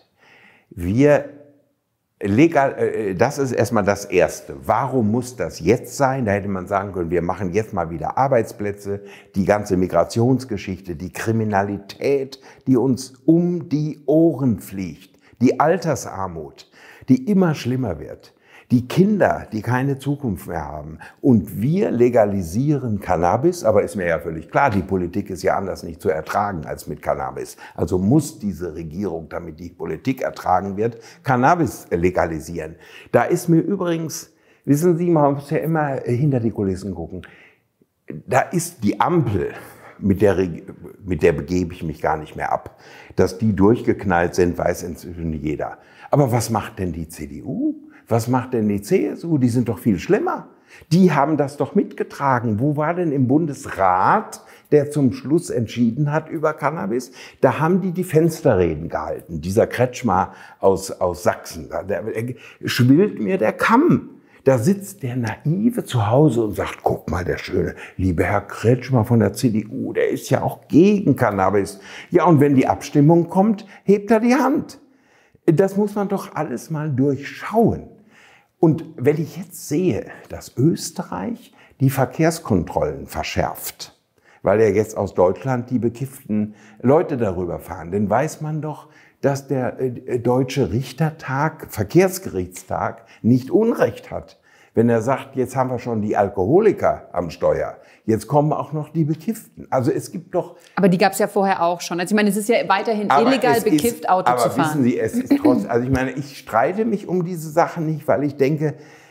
Das ist erstmal das Erste. Warum muss das jetzt sein? Da hätte man sagen können, wir machen jetzt mal wieder Arbeitsplätze, die ganze Migrationsgeschichte, die Kriminalität, die uns um die Ohren fliegt, die Altersarmut, die immer schlimmer wird, die Kinder, die keine Zukunft mehr haben. Und wir legalisieren Cannabis, aber ist mir ja völlig klar, die Politik ist ja anders nicht zu ertragen als mit Cannabis. Also muss diese Regierung, damit die Politik ertragen wird, Cannabis legalisieren. Da ist mir übrigens, wissen Sie, man muss ja immer hinter die Kulissen gucken, da ist die Ampel, mit der begebe ich mich gar nicht mehr ab. Dass die durchgeknallt sind, weiß inzwischen jeder. Aber was macht denn die CDU? Was macht denn die CSU? Die sind doch viel schlimmer. Die haben das doch mitgetragen. Wo war denn im Bundesrat, der zum Schluss entschieden hat über Cannabis? Da haben die Fensterreden gehalten. Dieser Kretschmer aus Sachsen, da schwillt mir der Kamm. Da sitzt der Naive zu Hause und sagt, guck mal, der schöne, liebe Herr Kretschmer von der CDU, der ist ja auch gegen Cannabis. Ja, und wenn die Abstimmung kommt, hebt er die Hand. Das muss man doch alles mal durchschauen. Und wenn ich jetzt sehe, dass Österreich die Verkehrskontrollen verschärft, weil ja jetzt aus Deutschland die bekifften Leute darüber fahren. Denn weiß man doch, dass der Deutsche Richtertag, Verkehrsgerichtstag, nicht Unrecht hat. Wenn er sagt, jetzt haben wir schon die Alkoholiker am Steuer, jetzt kommen auch noch die Bekifften. Also es gibt doch... Aber die gab es ja vorher auch schon. Also ich meine, es ist ja weiterhin illegal, bekifft Auto zu fahren. Aber wissen Sie, es ist trotzdem... Also ich meine, ich streite mich um diese Sachen nicht, weil ich denke,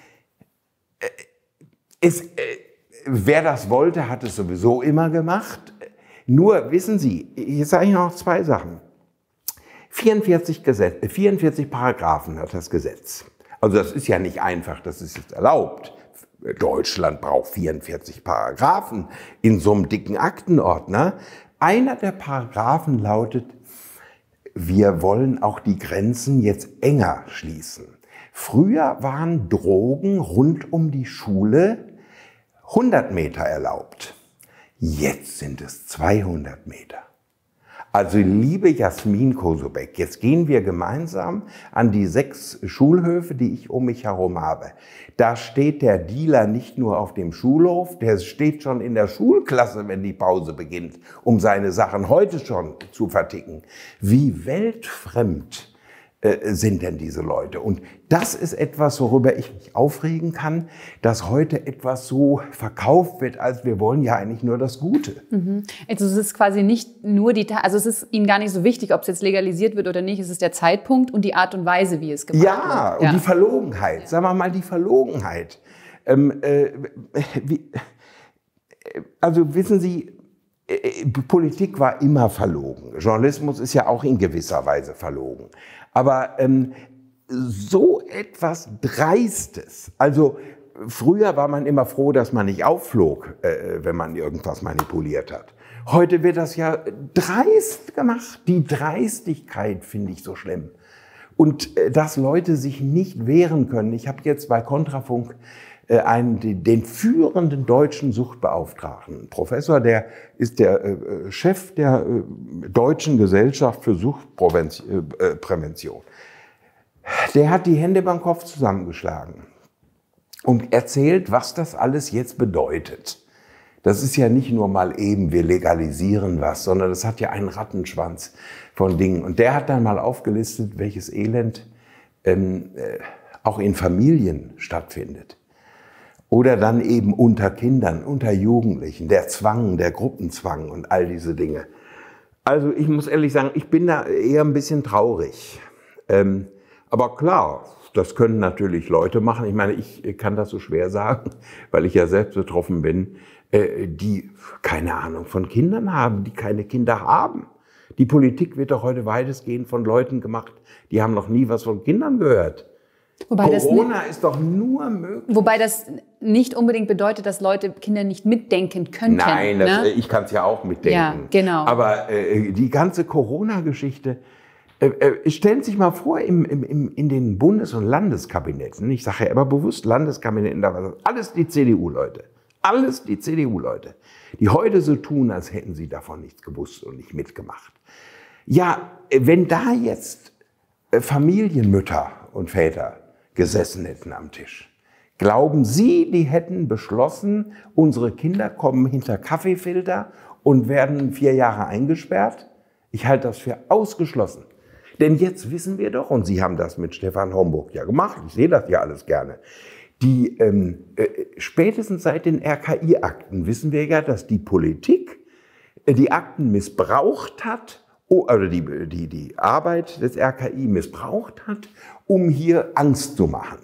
wer das wollte, hat es sowieso immer gemacht. Nur, wissen Sie, jetzt sage ich noch 2 Sachen. 44 Paragraphen hat das Gesetz. Also das ist ja nicht einfach, das ist jetzt erlaubt. Deutschland braucht 44 Paragraphen in so einem dicken Aktenordner. Einer der Paragraphen lautet, wir wollen auch die Grenzen jetzt enger schließen. Früher waren Drogen rund um die Schule 100 Meter erlaubt. Jetzt sind es 200 Meter. Also liebe Jasmin Kosobeck, jetzt gehen wir gemeinsam an die 6 Schulhöfe, die ich um mich herum habe. Da steht der Dealer nicht nur auf dem Schulhof, der steht schon in der Schulklasse, wenn die Pause beginnt, um seine Sachen heute schon zu verticken. Wie weltfremd sind denn diese Leute? Und das ist etwas, worüber ich mich aufregen kann, dass heute etwas so verkauft wird, als wir wollen ja eigentlich nur das Gute. Also es ist quasi nicht nur also es ist Ihnen gar nicht so wichtig, ob es jetzt legalisiert wird oder nicht, es ist der Zeitpunkt und die Art und Weise, wie es gemacht wird. Ja, und die Verlogenheit, sagen wir mal die Verlogenheit. Also wissen Sie, Politik war immer verlogen. Journalismus ist ja auch in gewisser Weise verlogen. Aber so etwas Dreistes, also früher war man immer froh, dass man nicht aufflog, wenn man irgendwas manipuliert hat. Heute wird das ja dreist gemacht. Die Dreistigkeit finde ich so schlimm. Und dass Leute sich nicht wehren können. Ich habe jetzt bei Kontrafunk den führenden deutschen Suchtbeauftragten, Professor, der ist der Chef der Deutschen Gesellschaft für Suchtprävention. Der hat die Hände beim Kopf zusammengeschlagen und erzählt, was das alles jetzt bedeutet. Das ist ja nicht nur mal eben, wir legalisieren was, sondern das hat ja einen Rattenschwanz von Dingen. Und der hat dann mal aufgelistet, welches Elend auch in Familien stattfindet. Oder dann eben unter Kindern, unter Jugendlichen, der Zwang, der Gruppenzwang und all diese Dinge. Also ich muss ehrlich sagen, ich bin da eher ein bisschen traurig. Aber klar, das können natürlich Leute machen. Ich meine, ich kann das so schwer sagen, weil ich ja selbst betroffen bin, die keine Ahnung von Kindern haben, die keine Kinder haben. Die Politik wird doch heute weitestgehend von Leuten gemacht, die haben noch nie was von Kindern gehört. Corona ist doch nur möglich. Wobei das nicht unbedingt bedeutet, dass Kinder nicht mitdenken könnten. Nein, ich kann es ja auch mitdenken. Ja, genau. Aber die ganze Corona-Geschichte, stellen Sie sich mal vor, in den Bundes- und Landeskabinetten, ich sage ja immer bewusst Landeskabinetten, da war alles die CDU-Leute. Alles die CDU-Leute, die heute so tun, als hätten sie davon nichts gewusst und nicht mitgemacht. Ja, wenn da jetzt Familienmütter und Väter gesessen hätten am Tisch, glauben Sie, die hätten beschlossen, unsere Kinder kommen hinter Kaffeefilter und werden 4 Jahre eingesperrt? Ich halte das für ausgeschlossen. Denn jetzt wissen wir doch, und Sie haben das mit Stefan Homburg ja gemacht, ich sehe das ja alles gerne, spätestens seit den RKI-Akten wissen wir ja, dass die Politik die Akten missbraucht hat, oder die Arbeit des RKI missbraucht hat, um hier Angst zu machen.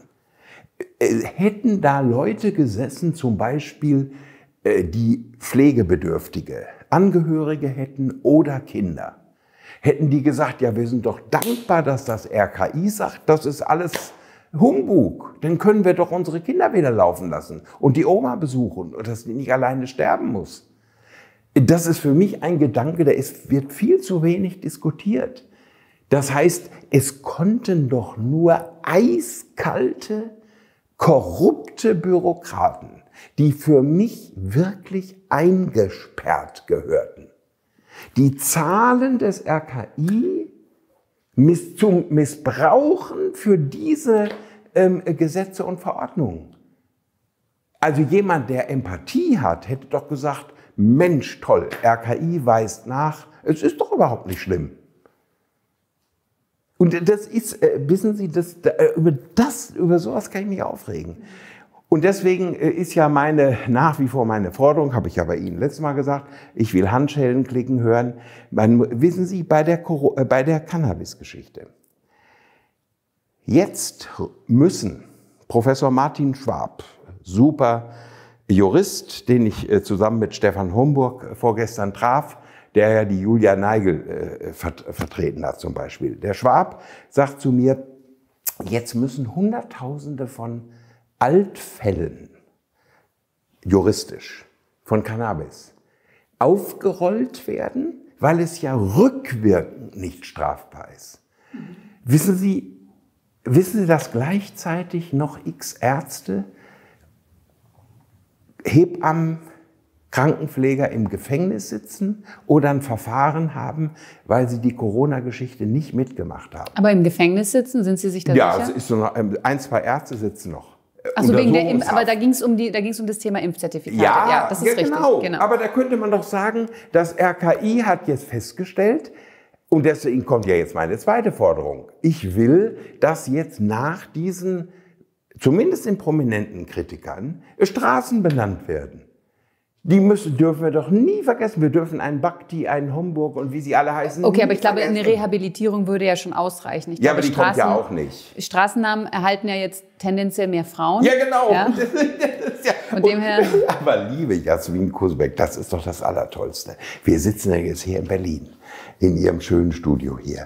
Hätten da Leute gesessen, zum Beispiel die pflegebedürftige Angehörige hätten oder Kinder, hätten die gesagt, ja, wir sind doch dankbar, dass das RKI sagt, das ist alles Humbug, dann können wir doch unsere Kinder wieder laufen lassen und die Oma besuchen und dass die nicht alleine sterben muss. Das ist für mich ein Gedanke, wird viel zu wenig diskutiert. Das heißt, es konnten doch nur eiskalte, korrupte Bürokraten, die für mich wirklich eingesperrt gehörten, die Zahlen des RKI zum Missbrauchen für diese Gesetze und Verordnungen. Also jemand, der Empathie hat, hätte doch gesagt, Mensch, toll, RKI weist nach, es ist doch überhaupt nicht schlimm. Und das ist, wissen Sie, über sowas kann ich mich aufregen. Und deswegen ist ja nach wie vor meine Forderung, habe ich ja bei Ihnen letztes Mal gesagt, ich will Handschellen klicken hören. Wissen Sie, bei der Cannabis-Geschichte. Jetzt müssen Professor Martin Schwab, super Jurist, den ich zusammen mit Stefan Homburg vorgestern traf, der ja die Julia Neigel vertreten hat zum Beispiel. Der Schwab sagt zu mir, jetzt müssen Hunderttausende von Altfällen, juristisch, von Cannabis, aufgerollt werden, weil es ja rückwirkend nicht strafbar ist. Wissen Sie, dass gleichzeitig noch x Ärzte, Hebammen, Krankenpfleger im Gefängnis sitzen oder ein Verfahren haben, weil sie die Corona-Geschichte nicht mitgemacht haben? Aber im Gefängnis sitzen, sind Sie sich da sicher? Ja, es ist so noch, ein, zwei Ärzte sitzen noch. Also aber da ging es um das Thema Impfzertifikate. Ja, das ist genau. richtig. Genau. Aber da könnte man doch sagen, das RKI hat jetzt festgestellt, und deswegen kommt ja jetzt meine zweite Forderung. Ich will, dass jetzt nach diesen, zumindest den prominenten Kritikern, Straßen benannt werden. Die dürfen wir doch nie vergessen. Wir dürfen einen Bhakti, einen Homburg und wie sie alle heißen. Okay, aber ich glaube, eine Rehabilitierung würde ja schon ausreichen. Ja, aber die kommt ja auch nicht. Straßennamen erhalten ja jetzt tendenziell mehr Frauen. Ja, genau. Ja? Von dem her. Aber liebe Jasmin Kosebeck, das ist doch das Allertollste. Wir sitzen ja jetzt hier in Berlin, in Ihrem schönen Studio hier.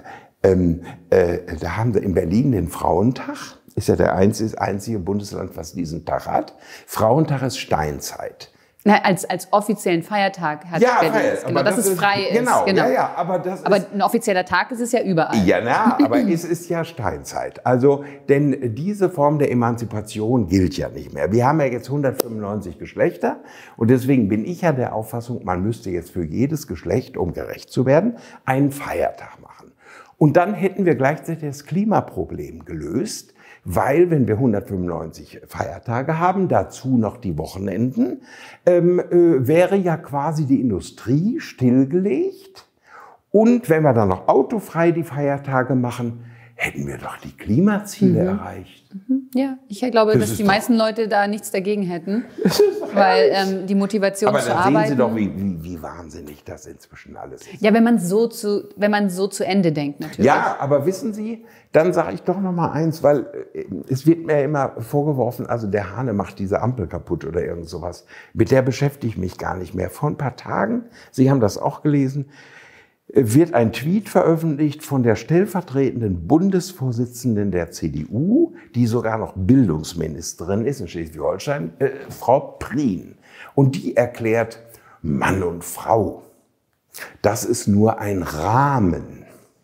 Da haben wir in Berlin den Frauentag. Ist ja der einzige Bundesland, was diesen Tag hat. Frauentag ist Steinzeit. Na, als offiziellen Feiertag hat Berlin das, genau, dass es frei ist. Genau, genau. Ja, aber ein offizieller Tag ist es ja überall. Ja, aber es ist ja Steinzeit. Also, denn diese Form der Emanzipation gilt ja nicht mehr. Wir haben ja jetzt 195 Geschlechter und deswegen bin ich ja der Auffassung, man müsste jetzt für jedes Geschlecht, um gerecht zu werden, einen Feiertag machen. Und dann hätten wir gleichzeitig das Klimaproblem gelöst. Weil, wenn wir 195 Feiertage haben, dazu noch die Wochenenden, wäre ja quasi die Industrie stillgelegt. Und wenn wir dann noch autofrei die Feiertage machen, hätten wir doch die Klimaziele erreicht. Ja, ich glaube, dass die meisten Leute da nichts dagegen hätten, weil die Motivation zu arbeiten... Aber sehen Sie doch, wie wahnsinnig das inzwischen alles ist. Ja, wenn man so zu Ende denkt, natürlich. Ja, aber wissen Sie, dann sage ich doch noch mal eins, weil es wird mir immer vorgeworfen, also der Hahne macht diese Ampel kaputt oder irgend sowas. Mit der beschäftige ich mich gar nicht mehr. Vor ein paar Tagen, Sie haben das auch gelesen, wird ein Tweet veröffentlicht von der stellvertretenden Bundesvorsitzenden der CDU, die sogar noch Bildungsministerin ist in Schleswig-Holstein, Frau Prien. Und die erklärt, Mann und Frau, das ist nur ein Rahmen.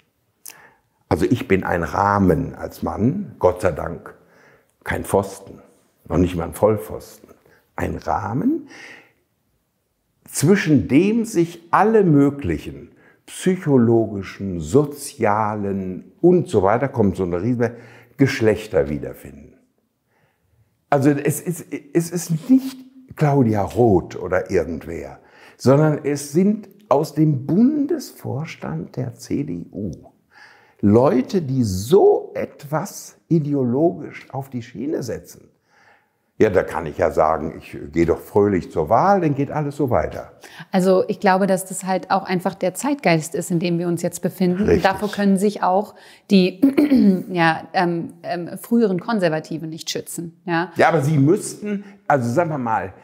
Also ich bin ein Rahmen als Mann, Gott sei Dank, kein Pfosten, noch nicht mal ein Vollpfosten. Ein Rahmen, zwischen dem sich alle möglichen psychologischen, sozialen und so weiter, kommt so eine riesige Geschlechter wiederfinden. Also es ist nicht Claudia Roth oder irgendwer, sondern es sind aus dem Bundesvorstand der CDU Leute, die so etwas ideologisch auf die Schiene setzen. Ja, da kann ich ja sagen, ich gehe doch fröhlich zur Wahl, dann geht alles so weiter. Also ich glaube, dass das halt auch einfach der Zeitgeist ist, in dem wir uns jetzt befinden. Richtig. Und davor können sich auch die früheren Konservativen nicht schützen. Ja, aber sie müssten, also sagen wir mal,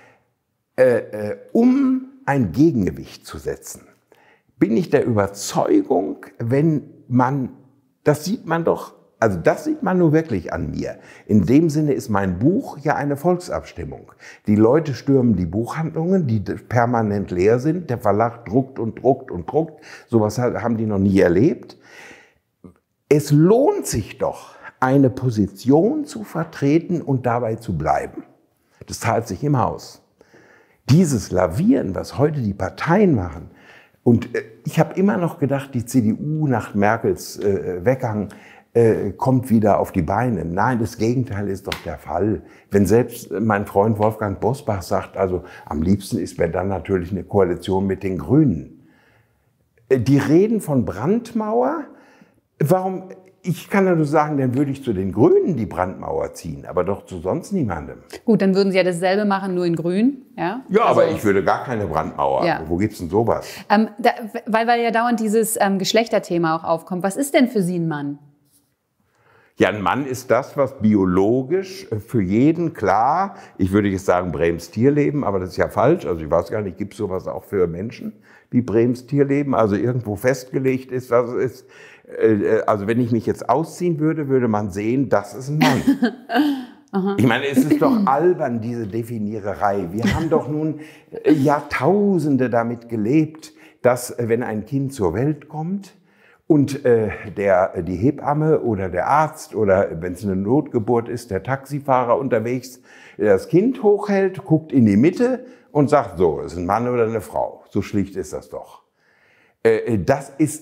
um ein Gegengewicht zu setzen, bin ich der Überzeugung, wenn man, das sieht man doch, also das sieht man nur wirklich an mir. In dem Sinne ist mein Buch ja eine Volksabstimmung. Die Leute stürmen die Buchhandlungen, die permanent leer sind. Der Verlag druckt und druckt und druckt. Sowas haben die noch nie erlebt. Es lohnt sich doch, eine Position zu vertreten und dabei zu bleiben. Das zahlt sich immer aus. Dieses Lavieren, was heute die Parteien machen, und ich habe immer noch gedacht, die CDU nach Merkels Weggang kommt wieder auf die Beine. Nein, das Gegenteil ist doch der Fall. Wenn selbst mein Freund Wolfgang Bosbach sagt, also am liebsten ist mir dann natürlich eine Koalition mit den Grünen. Die reden von Brandmauer. Warum? Ich kann ja nur sagen, dann würde ich zu den Grünen die Brandmauer ziehen, aber doch zu sonst niemandem. Gut, dann würden Sie ja dasselbe machen, nur in Grün. Ja, ja, also, aber ich würde gar keine Brandmauer. Ja. Wo gibt's denn sowas? Weil ja dauernd dieses Geschlechterthema auch aufkommt. Was ist denn für Sie ein Mann? Ja, ein Mann ist das, was biologisch für jeden klar, ich würde jetzt sagen Brems Tierleben, aber das ist ja falsch. Also ich weiß gar nicht, gibt es sowas auch für Menschen wie Brems Tierleben? Also irgendwo festgelegt ist, was es ist. Also wenn ich mich jetzt ausziehen würde, würde man sehen, das ist ein Mann. Ich meine, es ist doch albern, diese Definiererei. Wir haben doch nun Jahrtausende damit gelebt, dass wenn ein Kind zur Welt kommt und die Hebamme oder der Arzt oder wenn es eine Notgeburt ist, der Taxifahrer unterwegs das Kind hochhält, guckt in die Mitte und sagt, so, ist ein Mann oder eine Frau. So schlicht ist das doch. Das ist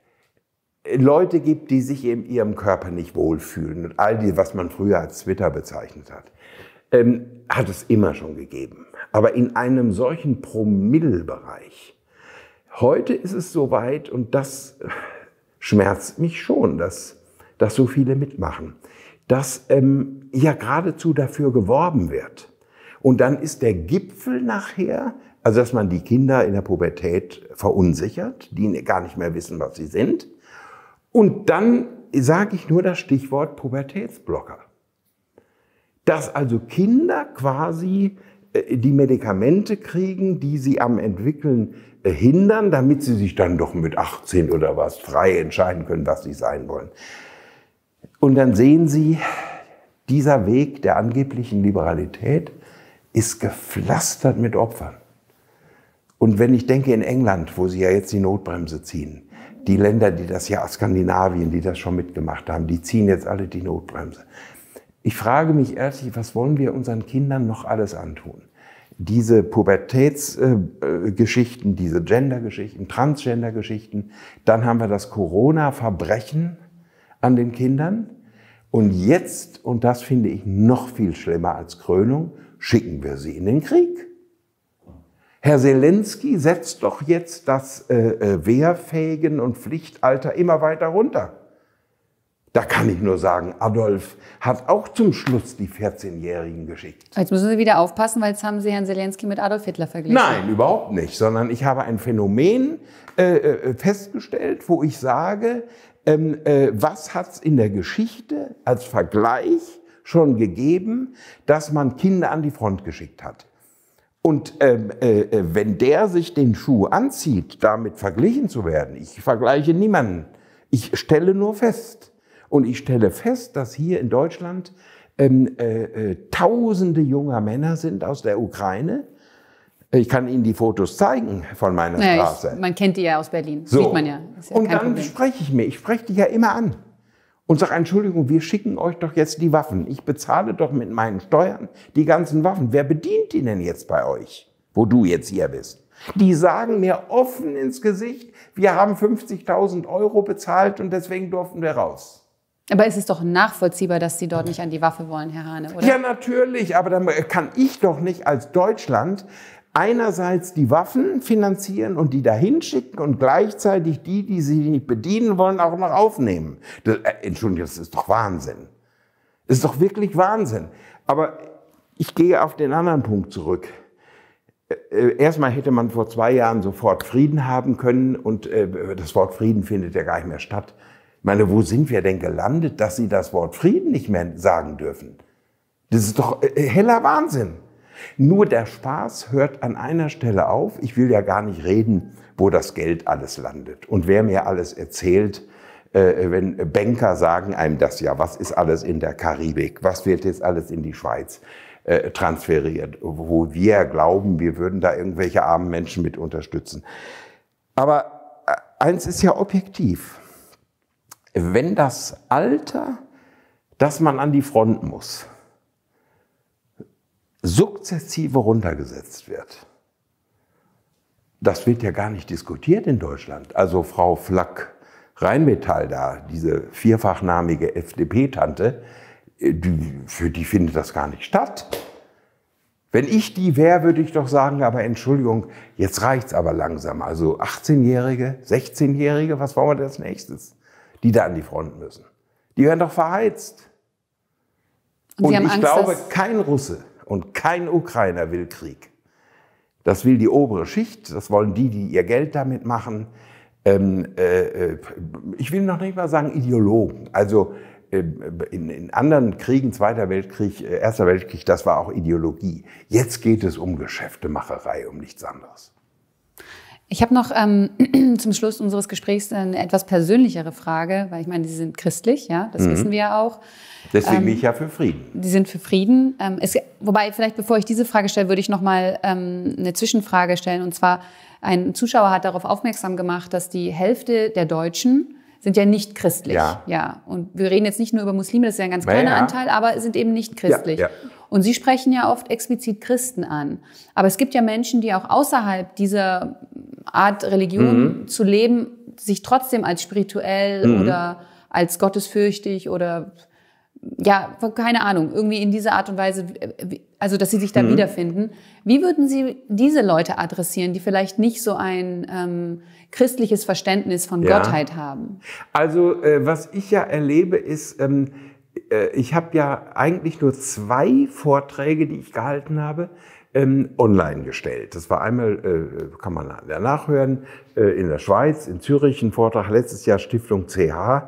Leute gibt, die sich in ihrem Körper nicht wohlfühlen und all die, was man früher als Twitter bezeichnet hat es immer schon gegeben. Aber in einem solchen Promillebereich. Heute ist es soweit und das schmerzt mich schon, dass so viele mitmachen, dass ja geradezu dafür geworben wird. Und dann ist der Gipfel nachher, also dass man die Kinder in der Pubertät verunsichert, die gar nicht mehr wissen, was sie sind. Und dann sage ich nur das Stichwort Pubertätsblocker. Dass also Kinder quasi die Medikamente kriegen, die sie am Entwickeln hindern, damit sie sich dann doch mit 18 oder was frei entscheiden können, was sie sein wollen. Und dann sehen Sie, dieser Weg der angeblichen Liberalität ist gepflastert mit Opfern. Und wenn ich denke in England, wo sie ja jetzt die Notbremse ziehen, die Länder, die das ja, Skandinavien, die das schon mitgemacht haben, die ziehen jetzt alle die Notbremse. Ich frage mich ehrlich, was wollen wir unseren Kindern noch alles antun? Diese Pubertätsgeschichten, diese Gender-Geschichten, Transgender-Geschichten, dann haben wir das Corona-Verbrechen an den Kindern. Und jetzt, und das finde ich noch viel schlimmer als Krönung, schicken wir sie in den Krieg. Herr Zelensky setzt doch jetzt das Wehrfähigen- und Pflichtalter immer weiter runter. Da kann ich nur sagen, Adolf hat auch zum Schluss die 14-Jährigen geschickt. Jetzt müssen Sie wieder aufpassen, weil jetzt haben Sie Herrn Zelensky mit Adolf Hitler verglichen. Nein, überhaupt nicht, sondern ich habe ein Phänomen festgestellt, wo ich sage, was hat es in der Geschichte als Vergleich schon gegeben, dass man Kinder an die Front geschickt hat. Und wenn der sich den Schuh anzieht, damit verglichen zu werden, ich vergleiche niemanden, ich stelle nur fest. Und ich stelle fest, dass hier in Deutschland tausende junger Männer sind aus der Ukraine. Ich kann Ihnen die Fotos zeigen von meiner Straße. Man kennt die ja aus Berlin, so. Sieht man ja. Ist ja und dann spreche ich spreche die ja immer an. Und sage, Entschuldigung, wir schicken euch doch jetzt die Waffen. Ich bezahle doch mit meinen Steuern die ganzen Waffen. Wer bedient die denn jetzt bei euch, wo du jetzt hier bist? Die sagen mir offen ins Gesicht, wir haben 50.000 € bezahlt und deswegen durften wir raus. Aber es ist doch nachvollziehbar, dass Sie dort nicht an die Waffe wollen, Herr Hane, oder? Ja, natürlich, aber dann kann ich doch nicht als Deutschland einerseits die Waffen finanzieren und die dahin schicken und gleichzeitig die sie nicht bedienen wollen, auch noch aufnehmen. Entschuldigung, das ist doch Wahnsinn. Das ist doch wirklich Wahnsinn. Aber ich gehe auf den anderen Punkt zurück. Erstmal hätte man vor 2 Jahren sofort Frieden haben können und das Wort Frieden findet ja gar nicht mehr statt. Ich meine, wo sind wir denn gelandet, dass Sie das Wort Frieden nicht mehr sagen dürfen? Das ist doch heller Wahnsinn. Nur der Spaß hört an einer Stelle auf. Ich will ja gar nicht reden, wo das Geld alles landet. Und wer mir alles erzählt, wenn Banker sagen einem das ja, was ist alles in der Karibik, was wird jetzt alles in die Schweiz transferiert, wo wir glauben, wir würden da irgendwelche armen Menschen mit unterstützen. Aber eins ist ja objektiv. Wenn das Alter, das man an die Front muss, sukzessive runtergesetzt wird. Das wird ja gar nicht diskutiert in Deutschland. Also Frau Flack Rheinmetall da, diese vierfachnamige FDP-Tante, für die findet das gar nicht statt. Wenn ich die wäre, würde ich doch sagen, aber Entschuldigung, jetzt reicht's aber langsam. Also 18-Jährige, 16-Jährige, was wollen wir denn als nächstes? Die da an die Front müssen. Die werden doch verheizt. Und ich glaube, kein Russe und kein Ukrainer will Krieg. Das will die obere Schicht, das wollen die ihr Geld damit machen. Ich will noch nicht mal sagen Ideologen. Also in anderen Kriegen, Zweiter Weltkrieg, Erster Weltkrieg, das war auch Ideologie. Jetzt geht es um Geschäftemacherei, um nichts anderes. Ich habe noch zum Schluss unseres Gesprächs eine etwas persönlichere Frage, weil ich meine, Sie sind christlich, ja, das wissen wir ja auch. Deswegen bin ich ja für Frieden. Die sind für Frieden. Wobei, vielleicht bevor ich diese Frage stelle, würde ich noch mal eine Zwischenfrage stellen. Und zwar, ein Zuschauer hat darauf aufmerksam gemacht, dass die Hälfte der Deutschen sind ja nicht christlich. Ja. Und wir reden jetzt nicht nur über Muslime, das ist ja ein ganz kleiner Anteil, aber sind eben nicht christlich. Ja. Und Sie sprechen ja oft explizit Christen an. Aber es gibt ja Menschen, die auch außerhalb dieser Art Religion zu leben, sich trotzdem als spirituell oder als gottesfürchtig oder ja, keine Ahnung, irgendwie in dieser Art und Weise, also dass sie sich da wiederfinden. Wie würden Sie diese Leute adressieren, die vielleicht nicht so ein christliches Verständnis von Gottheit haben? Also was ich ja erlebe ist, ich habe ja eigentlich nur 2 Vorträge, die ich gehalten habe, online gestellt. Das war einmal, kann man nachhören, in der Schweiz, in Zürich, ein Vortrag letztes Jahr Stiftung CH,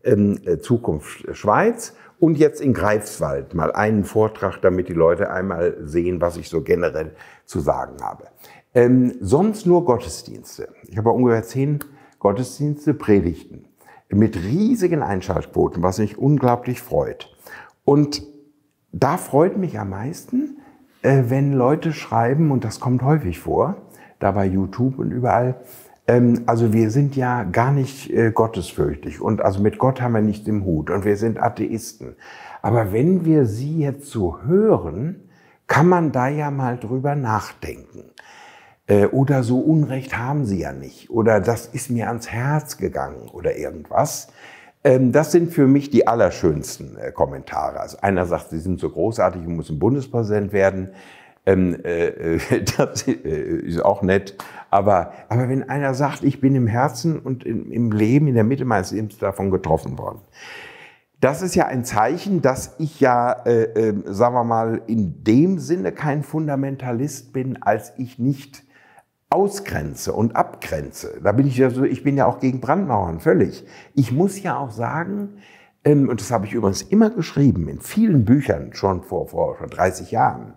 Zukunft Schweiz. Und jetzt in Greifswald mal einen Vortrag, damit die Leute einmal sehen, was ich so generell zu sagen habe. Sonst nur Gottesdienste. Ich habe ungefähr 10 Gottesdienste, Predigten mit riesigen Einschaltquoten, was mich unglaublich freut. Und da freut mich am meisten, wenn Leute schreiben, und das kommt häufig vor, da bei YouTube und überall, also wir sind ja gar nicht gottesfürchtig und also mit Gott haben wir nichts im Hut und wir sind Atheisten. Aber wenn wir Sie jetzt so hören, kann man da ja mal drüber nachdenken. Oder so Unrecht haben Sie ja nicht. Oder das ist mir ans Herz gegangen oder irgendwas. Das sind für mich die allerschönsten Kommentare. Also einer sagt, Sie sind so großartig und müssen Bundespräsident werden. Das ist auch nett. Aber wenn einer sagt, ich bin im Herzen und im Leben, in der Mitte meines Lebens davon getroffen worden. Das ist ja ein Zeichen, dass ich ja, sagen wir mal, in dem Sinne kein Fundamentalist bin, als ich nicht ausgrenze und abgrenze. Da bin ich ja so, ich bin ja auch gegen Brandmauern, völlig. Ich muss ja auch sagen, und das habe ich übrigens immer geschrieben, in vielen Büchern, schon vor 30 Jahren,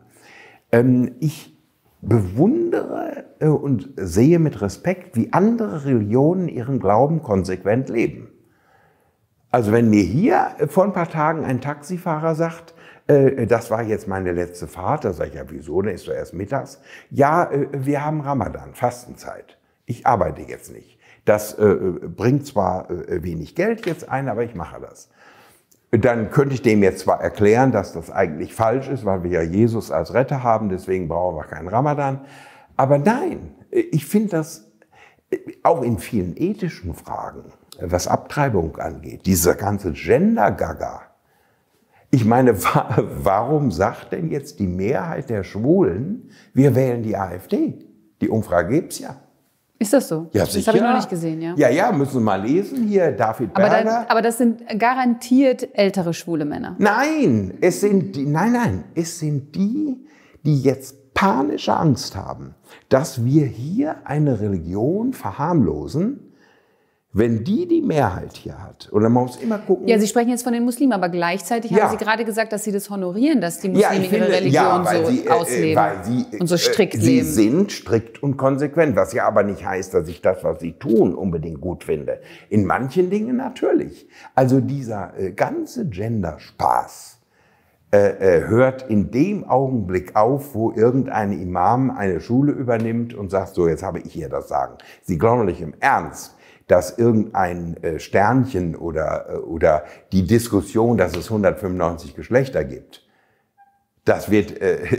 ich bewundere und sehe mit Respekt, wie andere Religionen ihren Glauben konsequent leben. Also wenn mir hier vor ein paar Tagen ein Taxifahrer sagt, das war jetzt meine letzte Fahrt, da sage ich, ja wieso, dann ist doch erst mittags. Ja, wir haben Ramadan, Fastenzeit. Ich arbeite jetzt nicht. Das bringt zwar wenig Geld jetzt ein, aber ich mache das. Dann könnte ich dem jetzt zwar erklären, dass das eigentlich falsch ist, weil wir ja Jesus als Retter haben, deswegen brauchen wir keinen Ramadan. Aber nein, ich finde das auch in vielen ethischen Fragen, was Abtreibung angeht, dieser ganze Gender-Gaga. Ich meine, warum sagt denn jetzt die Mehrheit der Schwulen, wir wählen die AfD? Die Umfrage gibt's ja. Ist das so? Ja, das habe ich noch nicht gesehen, ja. Ja, müssen wir mal lesen hier, David Berger. Aber das sind garantiert ältere schwule Männer. Nein, es sind die, die jetzt panische Angst haben, dass wir hier eine Religion verharmlosen, wenn die Mehrheit hier hat. Und man muss immer gucken. Ja, Sie sprechen jetzt von den Muslimen, aber gleichzeitig haben Sie gerade gesagt, dass Sie das honorieren, dass die Muslime ihre Religion so ausleben und so strikt leben. Sie sind strikt und konsequent, was ja aber nicht heißt, dass ich das, was sie tun, unbedingt gut finde. In manchen Dingen natürlich. Also dieser ganze Gender-Spaß hört in dem Augenblick auf, wo irgendein Imam eine Schule übernimmt und sagt, so, jetzt habe ich hier das Sagen. Sie glauben nicht im Ernst, dass irgendein Sternchen oder die Diskussion, dass es 195 Geschlechter gibt, das wird,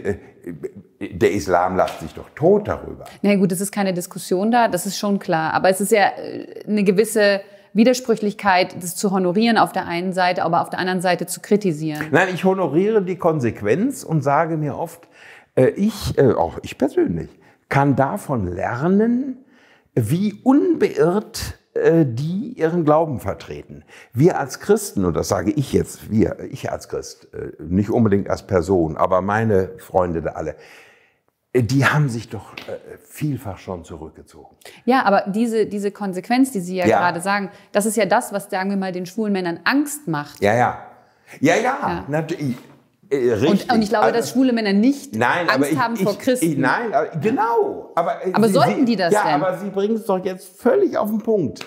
der Islam lacht sich doch tot darüber. Na gut, es ist keine Diskussion da, das ist schon klar. Aber es ist ja eine gewisse Widersprüchlichkeit, das zu honorieren auf der einen Seite, aber auf der anderen Seite zu kritisieren? Nein, ich honoriere die Konsequenz und sage mir oft, auch ich persönlich, kann davon lernen, wie unbeirrt die ihren Glauben vertreten. Wir als Christen, und das sage ich jetzt, ich als Christ, nicht unbedingt als Person, aber meine Freunde da alle, die haben sich doch vielfach schon zurückgezogen. Ja, aber diese Konsequenz, die Sie ja gerade sagen, das ist ja das, was, sagen wir mal, den schwulen Männern Angst macht. Ja, natürlich. Und ich glaube, dass schwule Männer nicht Angst haben vor Christen. Nein, genau. Aber sollten die das denn? Ja, aber Sie bringen es doch jetzt völlig auf den Punkt.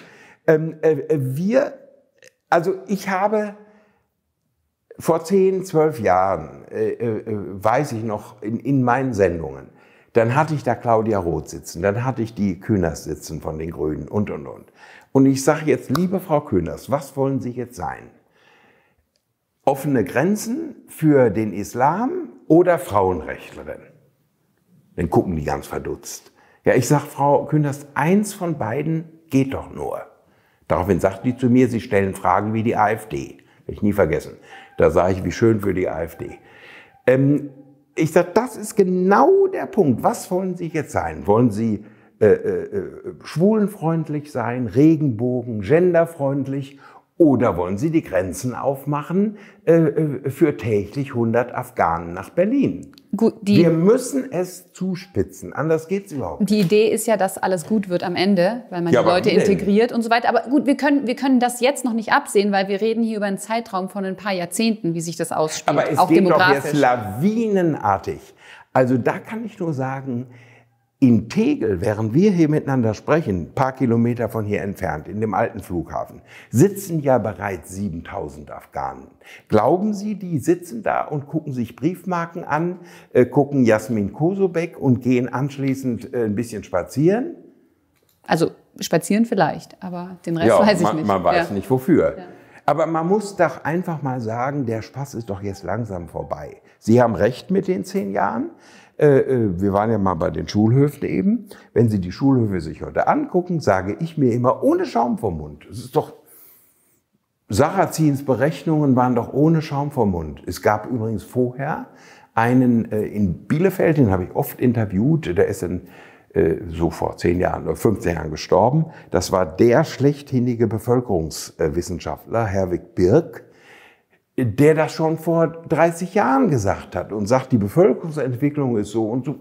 Ich habe vor 10, 12 Jahren, weiß ich noch, in meinen Sendungen, dann hatte ich da Claudia Roth sitzen, dann hatte ich die Künast sitzen von den Grünen und. Und ich sage jetzt, liebe Frau Künast, was wollen Sie jetzt sein? Offene Grenzen für den Islam oder Frauenrechtlerin? Dann gucken die ganz verdutzt. Ja, ich sage, Frau Künast, eins von beiden geht doch nur. Daraufhin sagt die zu mir, Sie stellen Fragen wie die AfD. Will ich nie vergessen. Da sage ich, wie schön für die AfD. Ich sage, das ist genau der Punkt. Was wollen Sie jetzt sein? Wollen Sie schwulenfreundlich sein, Regenbogen, genderfreundlich? Oder wollen Sie die Grenzen aufmachen für täglich 100 Afghanen nach Berlin? Gut, wir müssen es zuspitzen, anders geht es überhaupt nicht. Die Idee ist ja, dass alles gut wird am Ende, weil man die Leute integriert und so weiter. Aber gut, wir können das jetzt noch nicht absehen, weil wir reden hier über einen Zeitraum von ein paar Jahrzehnten, wie sich das ausspielt, aber es auch geht demografisch. Doch jetzt lawinenartig. Also da kann ich nur sagen, in Tegel, während wir hier miteinander sprechen, ein paar Kilometer von hier entfernt, in dem alten Flughafen, sitzen ja bereits 7000 Afghanen. Glauben Sie, die sitzen da und gucken sich Briefmarken an, gucken Jasmin Kosobek und gehen anschließend ein bisschen spazieren? Also spazieren vielleicht, aber den Rest weiß ich nicht. Man weiß nicht wofür. Ja. Aber man muss doch einfach mal sagen, der Spaß ist doch jetzt langsam vorbei. Sie haben recht mit den 10 Jahren. Wir waren ja mal bei den Schulhöfen eben. Wenn Sie die Schulhöfe sich heute angucken, sage ich mir immer ohne Schaum vom Mund. Es ist doch, Sarrazins Berechnungen waren doch ohne Schaum vom Mund. Es gab übrigens vorher einen in Bielefeld, den habe ich oft interviewt, der ist so vor 10 Jahren oder 15 Jahren gestorben. Das war der schlechthinnige Bevölkerungswissenschaftler, Herwig Birk, der das schon vor 30 Jahren gesagt hat und sagt, die Bevölkerungsentwicklung ist so und so.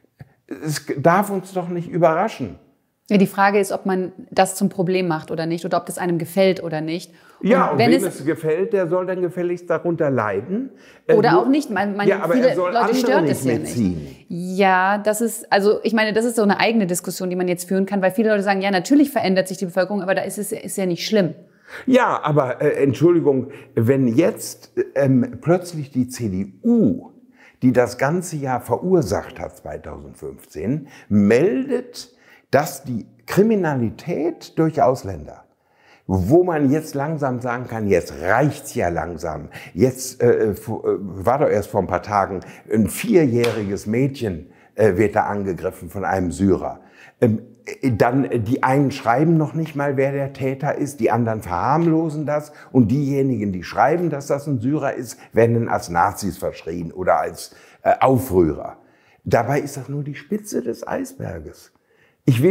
Es darf uns doch nicht überraschen. Ja, die Frage ist, ob man das zum Problem macht oder nicht oder ob das einem gefällt oder nicht. Und wenn es gefällt, der soll dann gefälligst darunter leiden. Oder auch nicht. Aber viele er soll Leute stört es ja mitziehen. nicht. Ja, das ist so eine eigene Diskussion, die man jetzt führen kann, weil viele Leute sagen, ja, natürlich verändert sich die Bevölkerung, aber da ist ja nicht schlimm. Ja, aber Entschuldigung, wenn jetzt plötzlich die CDU, die das ganze Jahr verursacht hat, 2015, meldet, dass die Kriminalität durch Ausländer, wo man jetzt langsam sagen kann, jetzt reicht's ja langsam. Jetzt war doch erst vor ein paar Tagen ein 4-jähriges Mädchen wird da angegriffen von einem Syrer. Dann die einen schreiben noch nicht mal, wer der Täter ist, die anderen verharmlosen das und diejenigen, die schreiben, dass das ein Syrer ist, werden als Nazis verschrien oder als Aufrührer. Dabei ist das nur die Spitze des Eisberges. Ich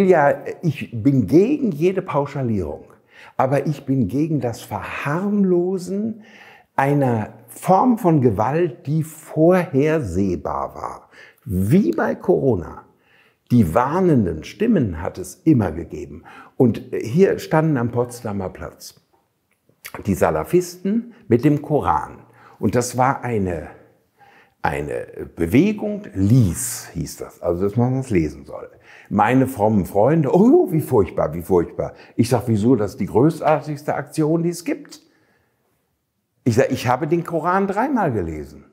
bin gegen jede Pauschalierung, aber ich bin gegen das Verharmlosen einer Form von Gewalt, die vorhersehbar war. Wie bei Corona. Die warnenden Stimmen hat es immer gegeben. Und hier standen am Potsdamer Platz die Salafisten mit dem Koran. Und das war eine Bewegung, hieß das, also dass man das lesen soll. Meine frommen Freunde, oh, wie furchtbar, wie furchtbar. Ich sage, wieso, das ist die großartigste Aktion, die es gibt. Ich sage, ich habe den Koran 3-mal gelesen.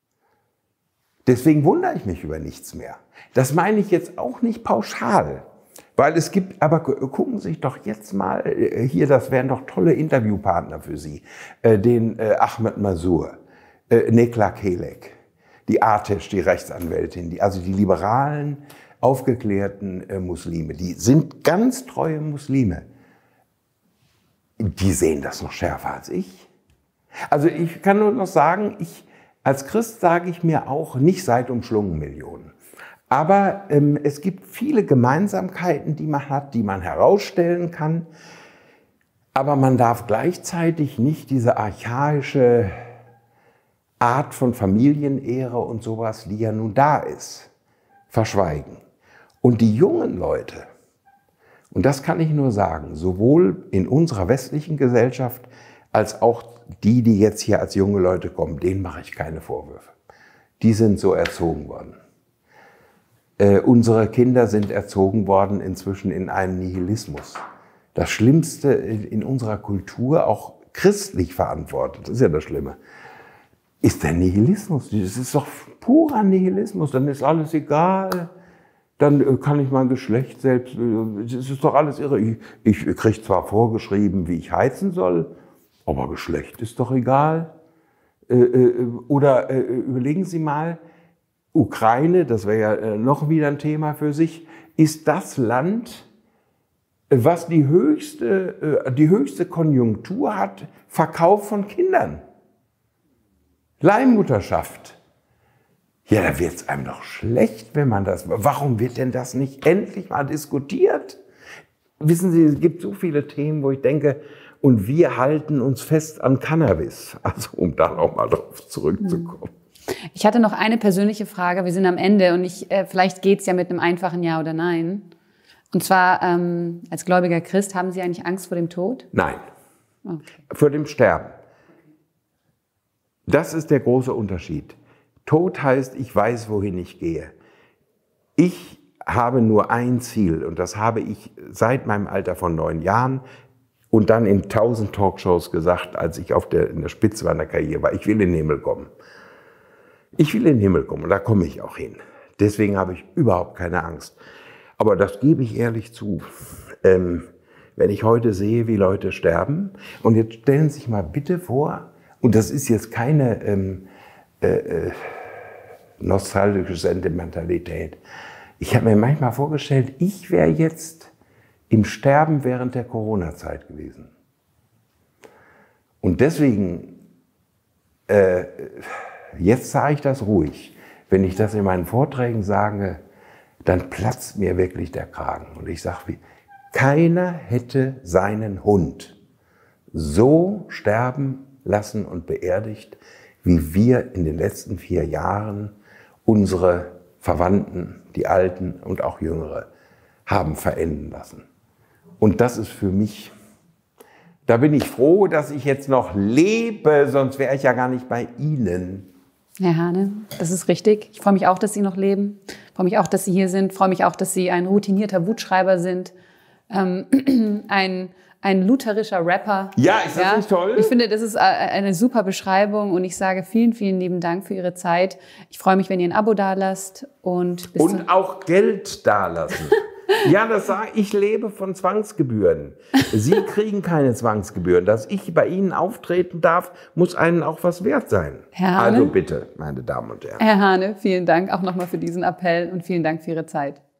Deswegen wundere ich mich über nichts mehr. Das meine ich jetzt auch nicht pauschal, weil es gibt, aber gucken Sie sich doch jetzt mal hier, das wären doch tolle Interviewpartner für Sie, den Ahmed Mansour, Nekla Kelek, die Atesh, die Rechtsanwältin, also die liberalen, aufgeklärten Muslime, die sind ganz treue Muslime. die sehen das noch schärfer als ich. Also ich kann nur noch sagen, als Christ sage ich mir auch, nicht seid umschlungen Millionen. Aber es gibt viele Gemeinsamkeiten, die man hat, die man herausstellen kann. Aber man darf gleichzeitig nicht diese archaische Art von Familienehre und sowas, die ja nun da ist, verschweigen. Und die jungen Leute, und das kann ich nur sagen, sowohl in unserer westlichen Gesellschaft als auch die jetzt hier als junge Leute kommen, denen mache ich keine Vorwürfe. Die sind so erzogen worden. Unsere Kinder sind erzogen worden inzwischen in einen Nihilismus. Das Schlimmste in unserer Kultur, auch christlich verantwortet, das ist ja das Schlimme, ist der Nihilismus. Das ist doch purer Nihilismus. Dann ist alles egal. Dann kann ich mein Geschlecht selbst, das ist doch alles irre. Ich kriege zwar vorgeschrieben, wie ich heizen soll, aber Geschlecht ist doch egal. Oder überlegen Sie mal, Ukraine, das wäre ja noch wieder ein Thema für sich, ist das Land, was die höchste Konjunktur hat, Verkauf von Kindern. Leihmutterschaft. Ja, da wird es einem doch schlecht, wenn man das... Warum wird denn das nicht endlich mal diskutiert? Wissen Sie, es gibt so viele Themen, wo ich denke, und wir halten uns fest an Cannabis. Also um da nochmal drauf zurückzukommen. Ich hatte noch eine persönliche Frage. Wir sind am Ende und vielleicht geht's ja mit einem einfachen Ja oder Nein. Und zwar, als gläubiger Christ, haben Sie eigentlich Angst vor dem Tod? Nein. Okay. Vor dem Sterben. Das ist der große Unterschied. Tod heißt, ich weiß, wohin ich gehe. Ich habe nur ein Ziel und das habe ich seit meinem Alter von 9 Jahren und dann in 1000 Talkshows gesagt, als ich in der Spitze meiner Karriere war, ich will in den Himmel kommen. Ich will in den Himmel kommen und da komme ich auch hin. Deswegen habe ich überhaupt keine Angst. Aber das gebe ich ehrlich zu. Wenn ich heute sehe, wie Leute sterben, und jetzt stellen Sie sich mal bitte vor, und das ist jetzt keine nostalgische Sentimentalität. Ich habe mir manchmal vorgestellt, ich wäre jetzt im Sterben während der Corona-Zeit gewesen. Und deswegen, jetzt sage ich das ruhig. Wenn ich das in meinen Vorträgen sage, dann platzt mir wirklich der Kragen. Und ich sage, keiner hätte seinen Hund so sterben lassen und beerdigt, wie wir in den letzten 4 Jahren unsere Verwandten, die Alten und auch Jüngere, haben verenden lassen. Und das ist für mich, da bin ich froh, dass ich jetzt noch lebe, sonst wäre ich ja gar nicht bei Ihnen. Herr Hane, das ist richtig. Ich freue mich auch, dass Sie noch leben. Ich freue mich auch, dass Sie hier sind. Ich freue mich auch, dass Sie ein routinierter Wutschreiber sind. Ein lutherischer Rapper. Ja, ist das nicht toll? Ich finde, das ist eine super Beschreibung und ich sage vielen, vielen lieben Dank für Ihre Zeit. Ich freue mich, wenn ihr ein Abo dalasst und auch Geld dalassen. Ja, das sage ich, lebe von Zwangsgebühren. Sie kriegen keine Zwangsgebühren. Dass ich bei Ihnen auftreten darf, muss Ihnen auch was wert sein. Herr Hane, also bitte, meine Damen und Herren. Herr Hane, vielen Dank auch nochmal für diesen Appell und vielen Dank für Ihre Zeit.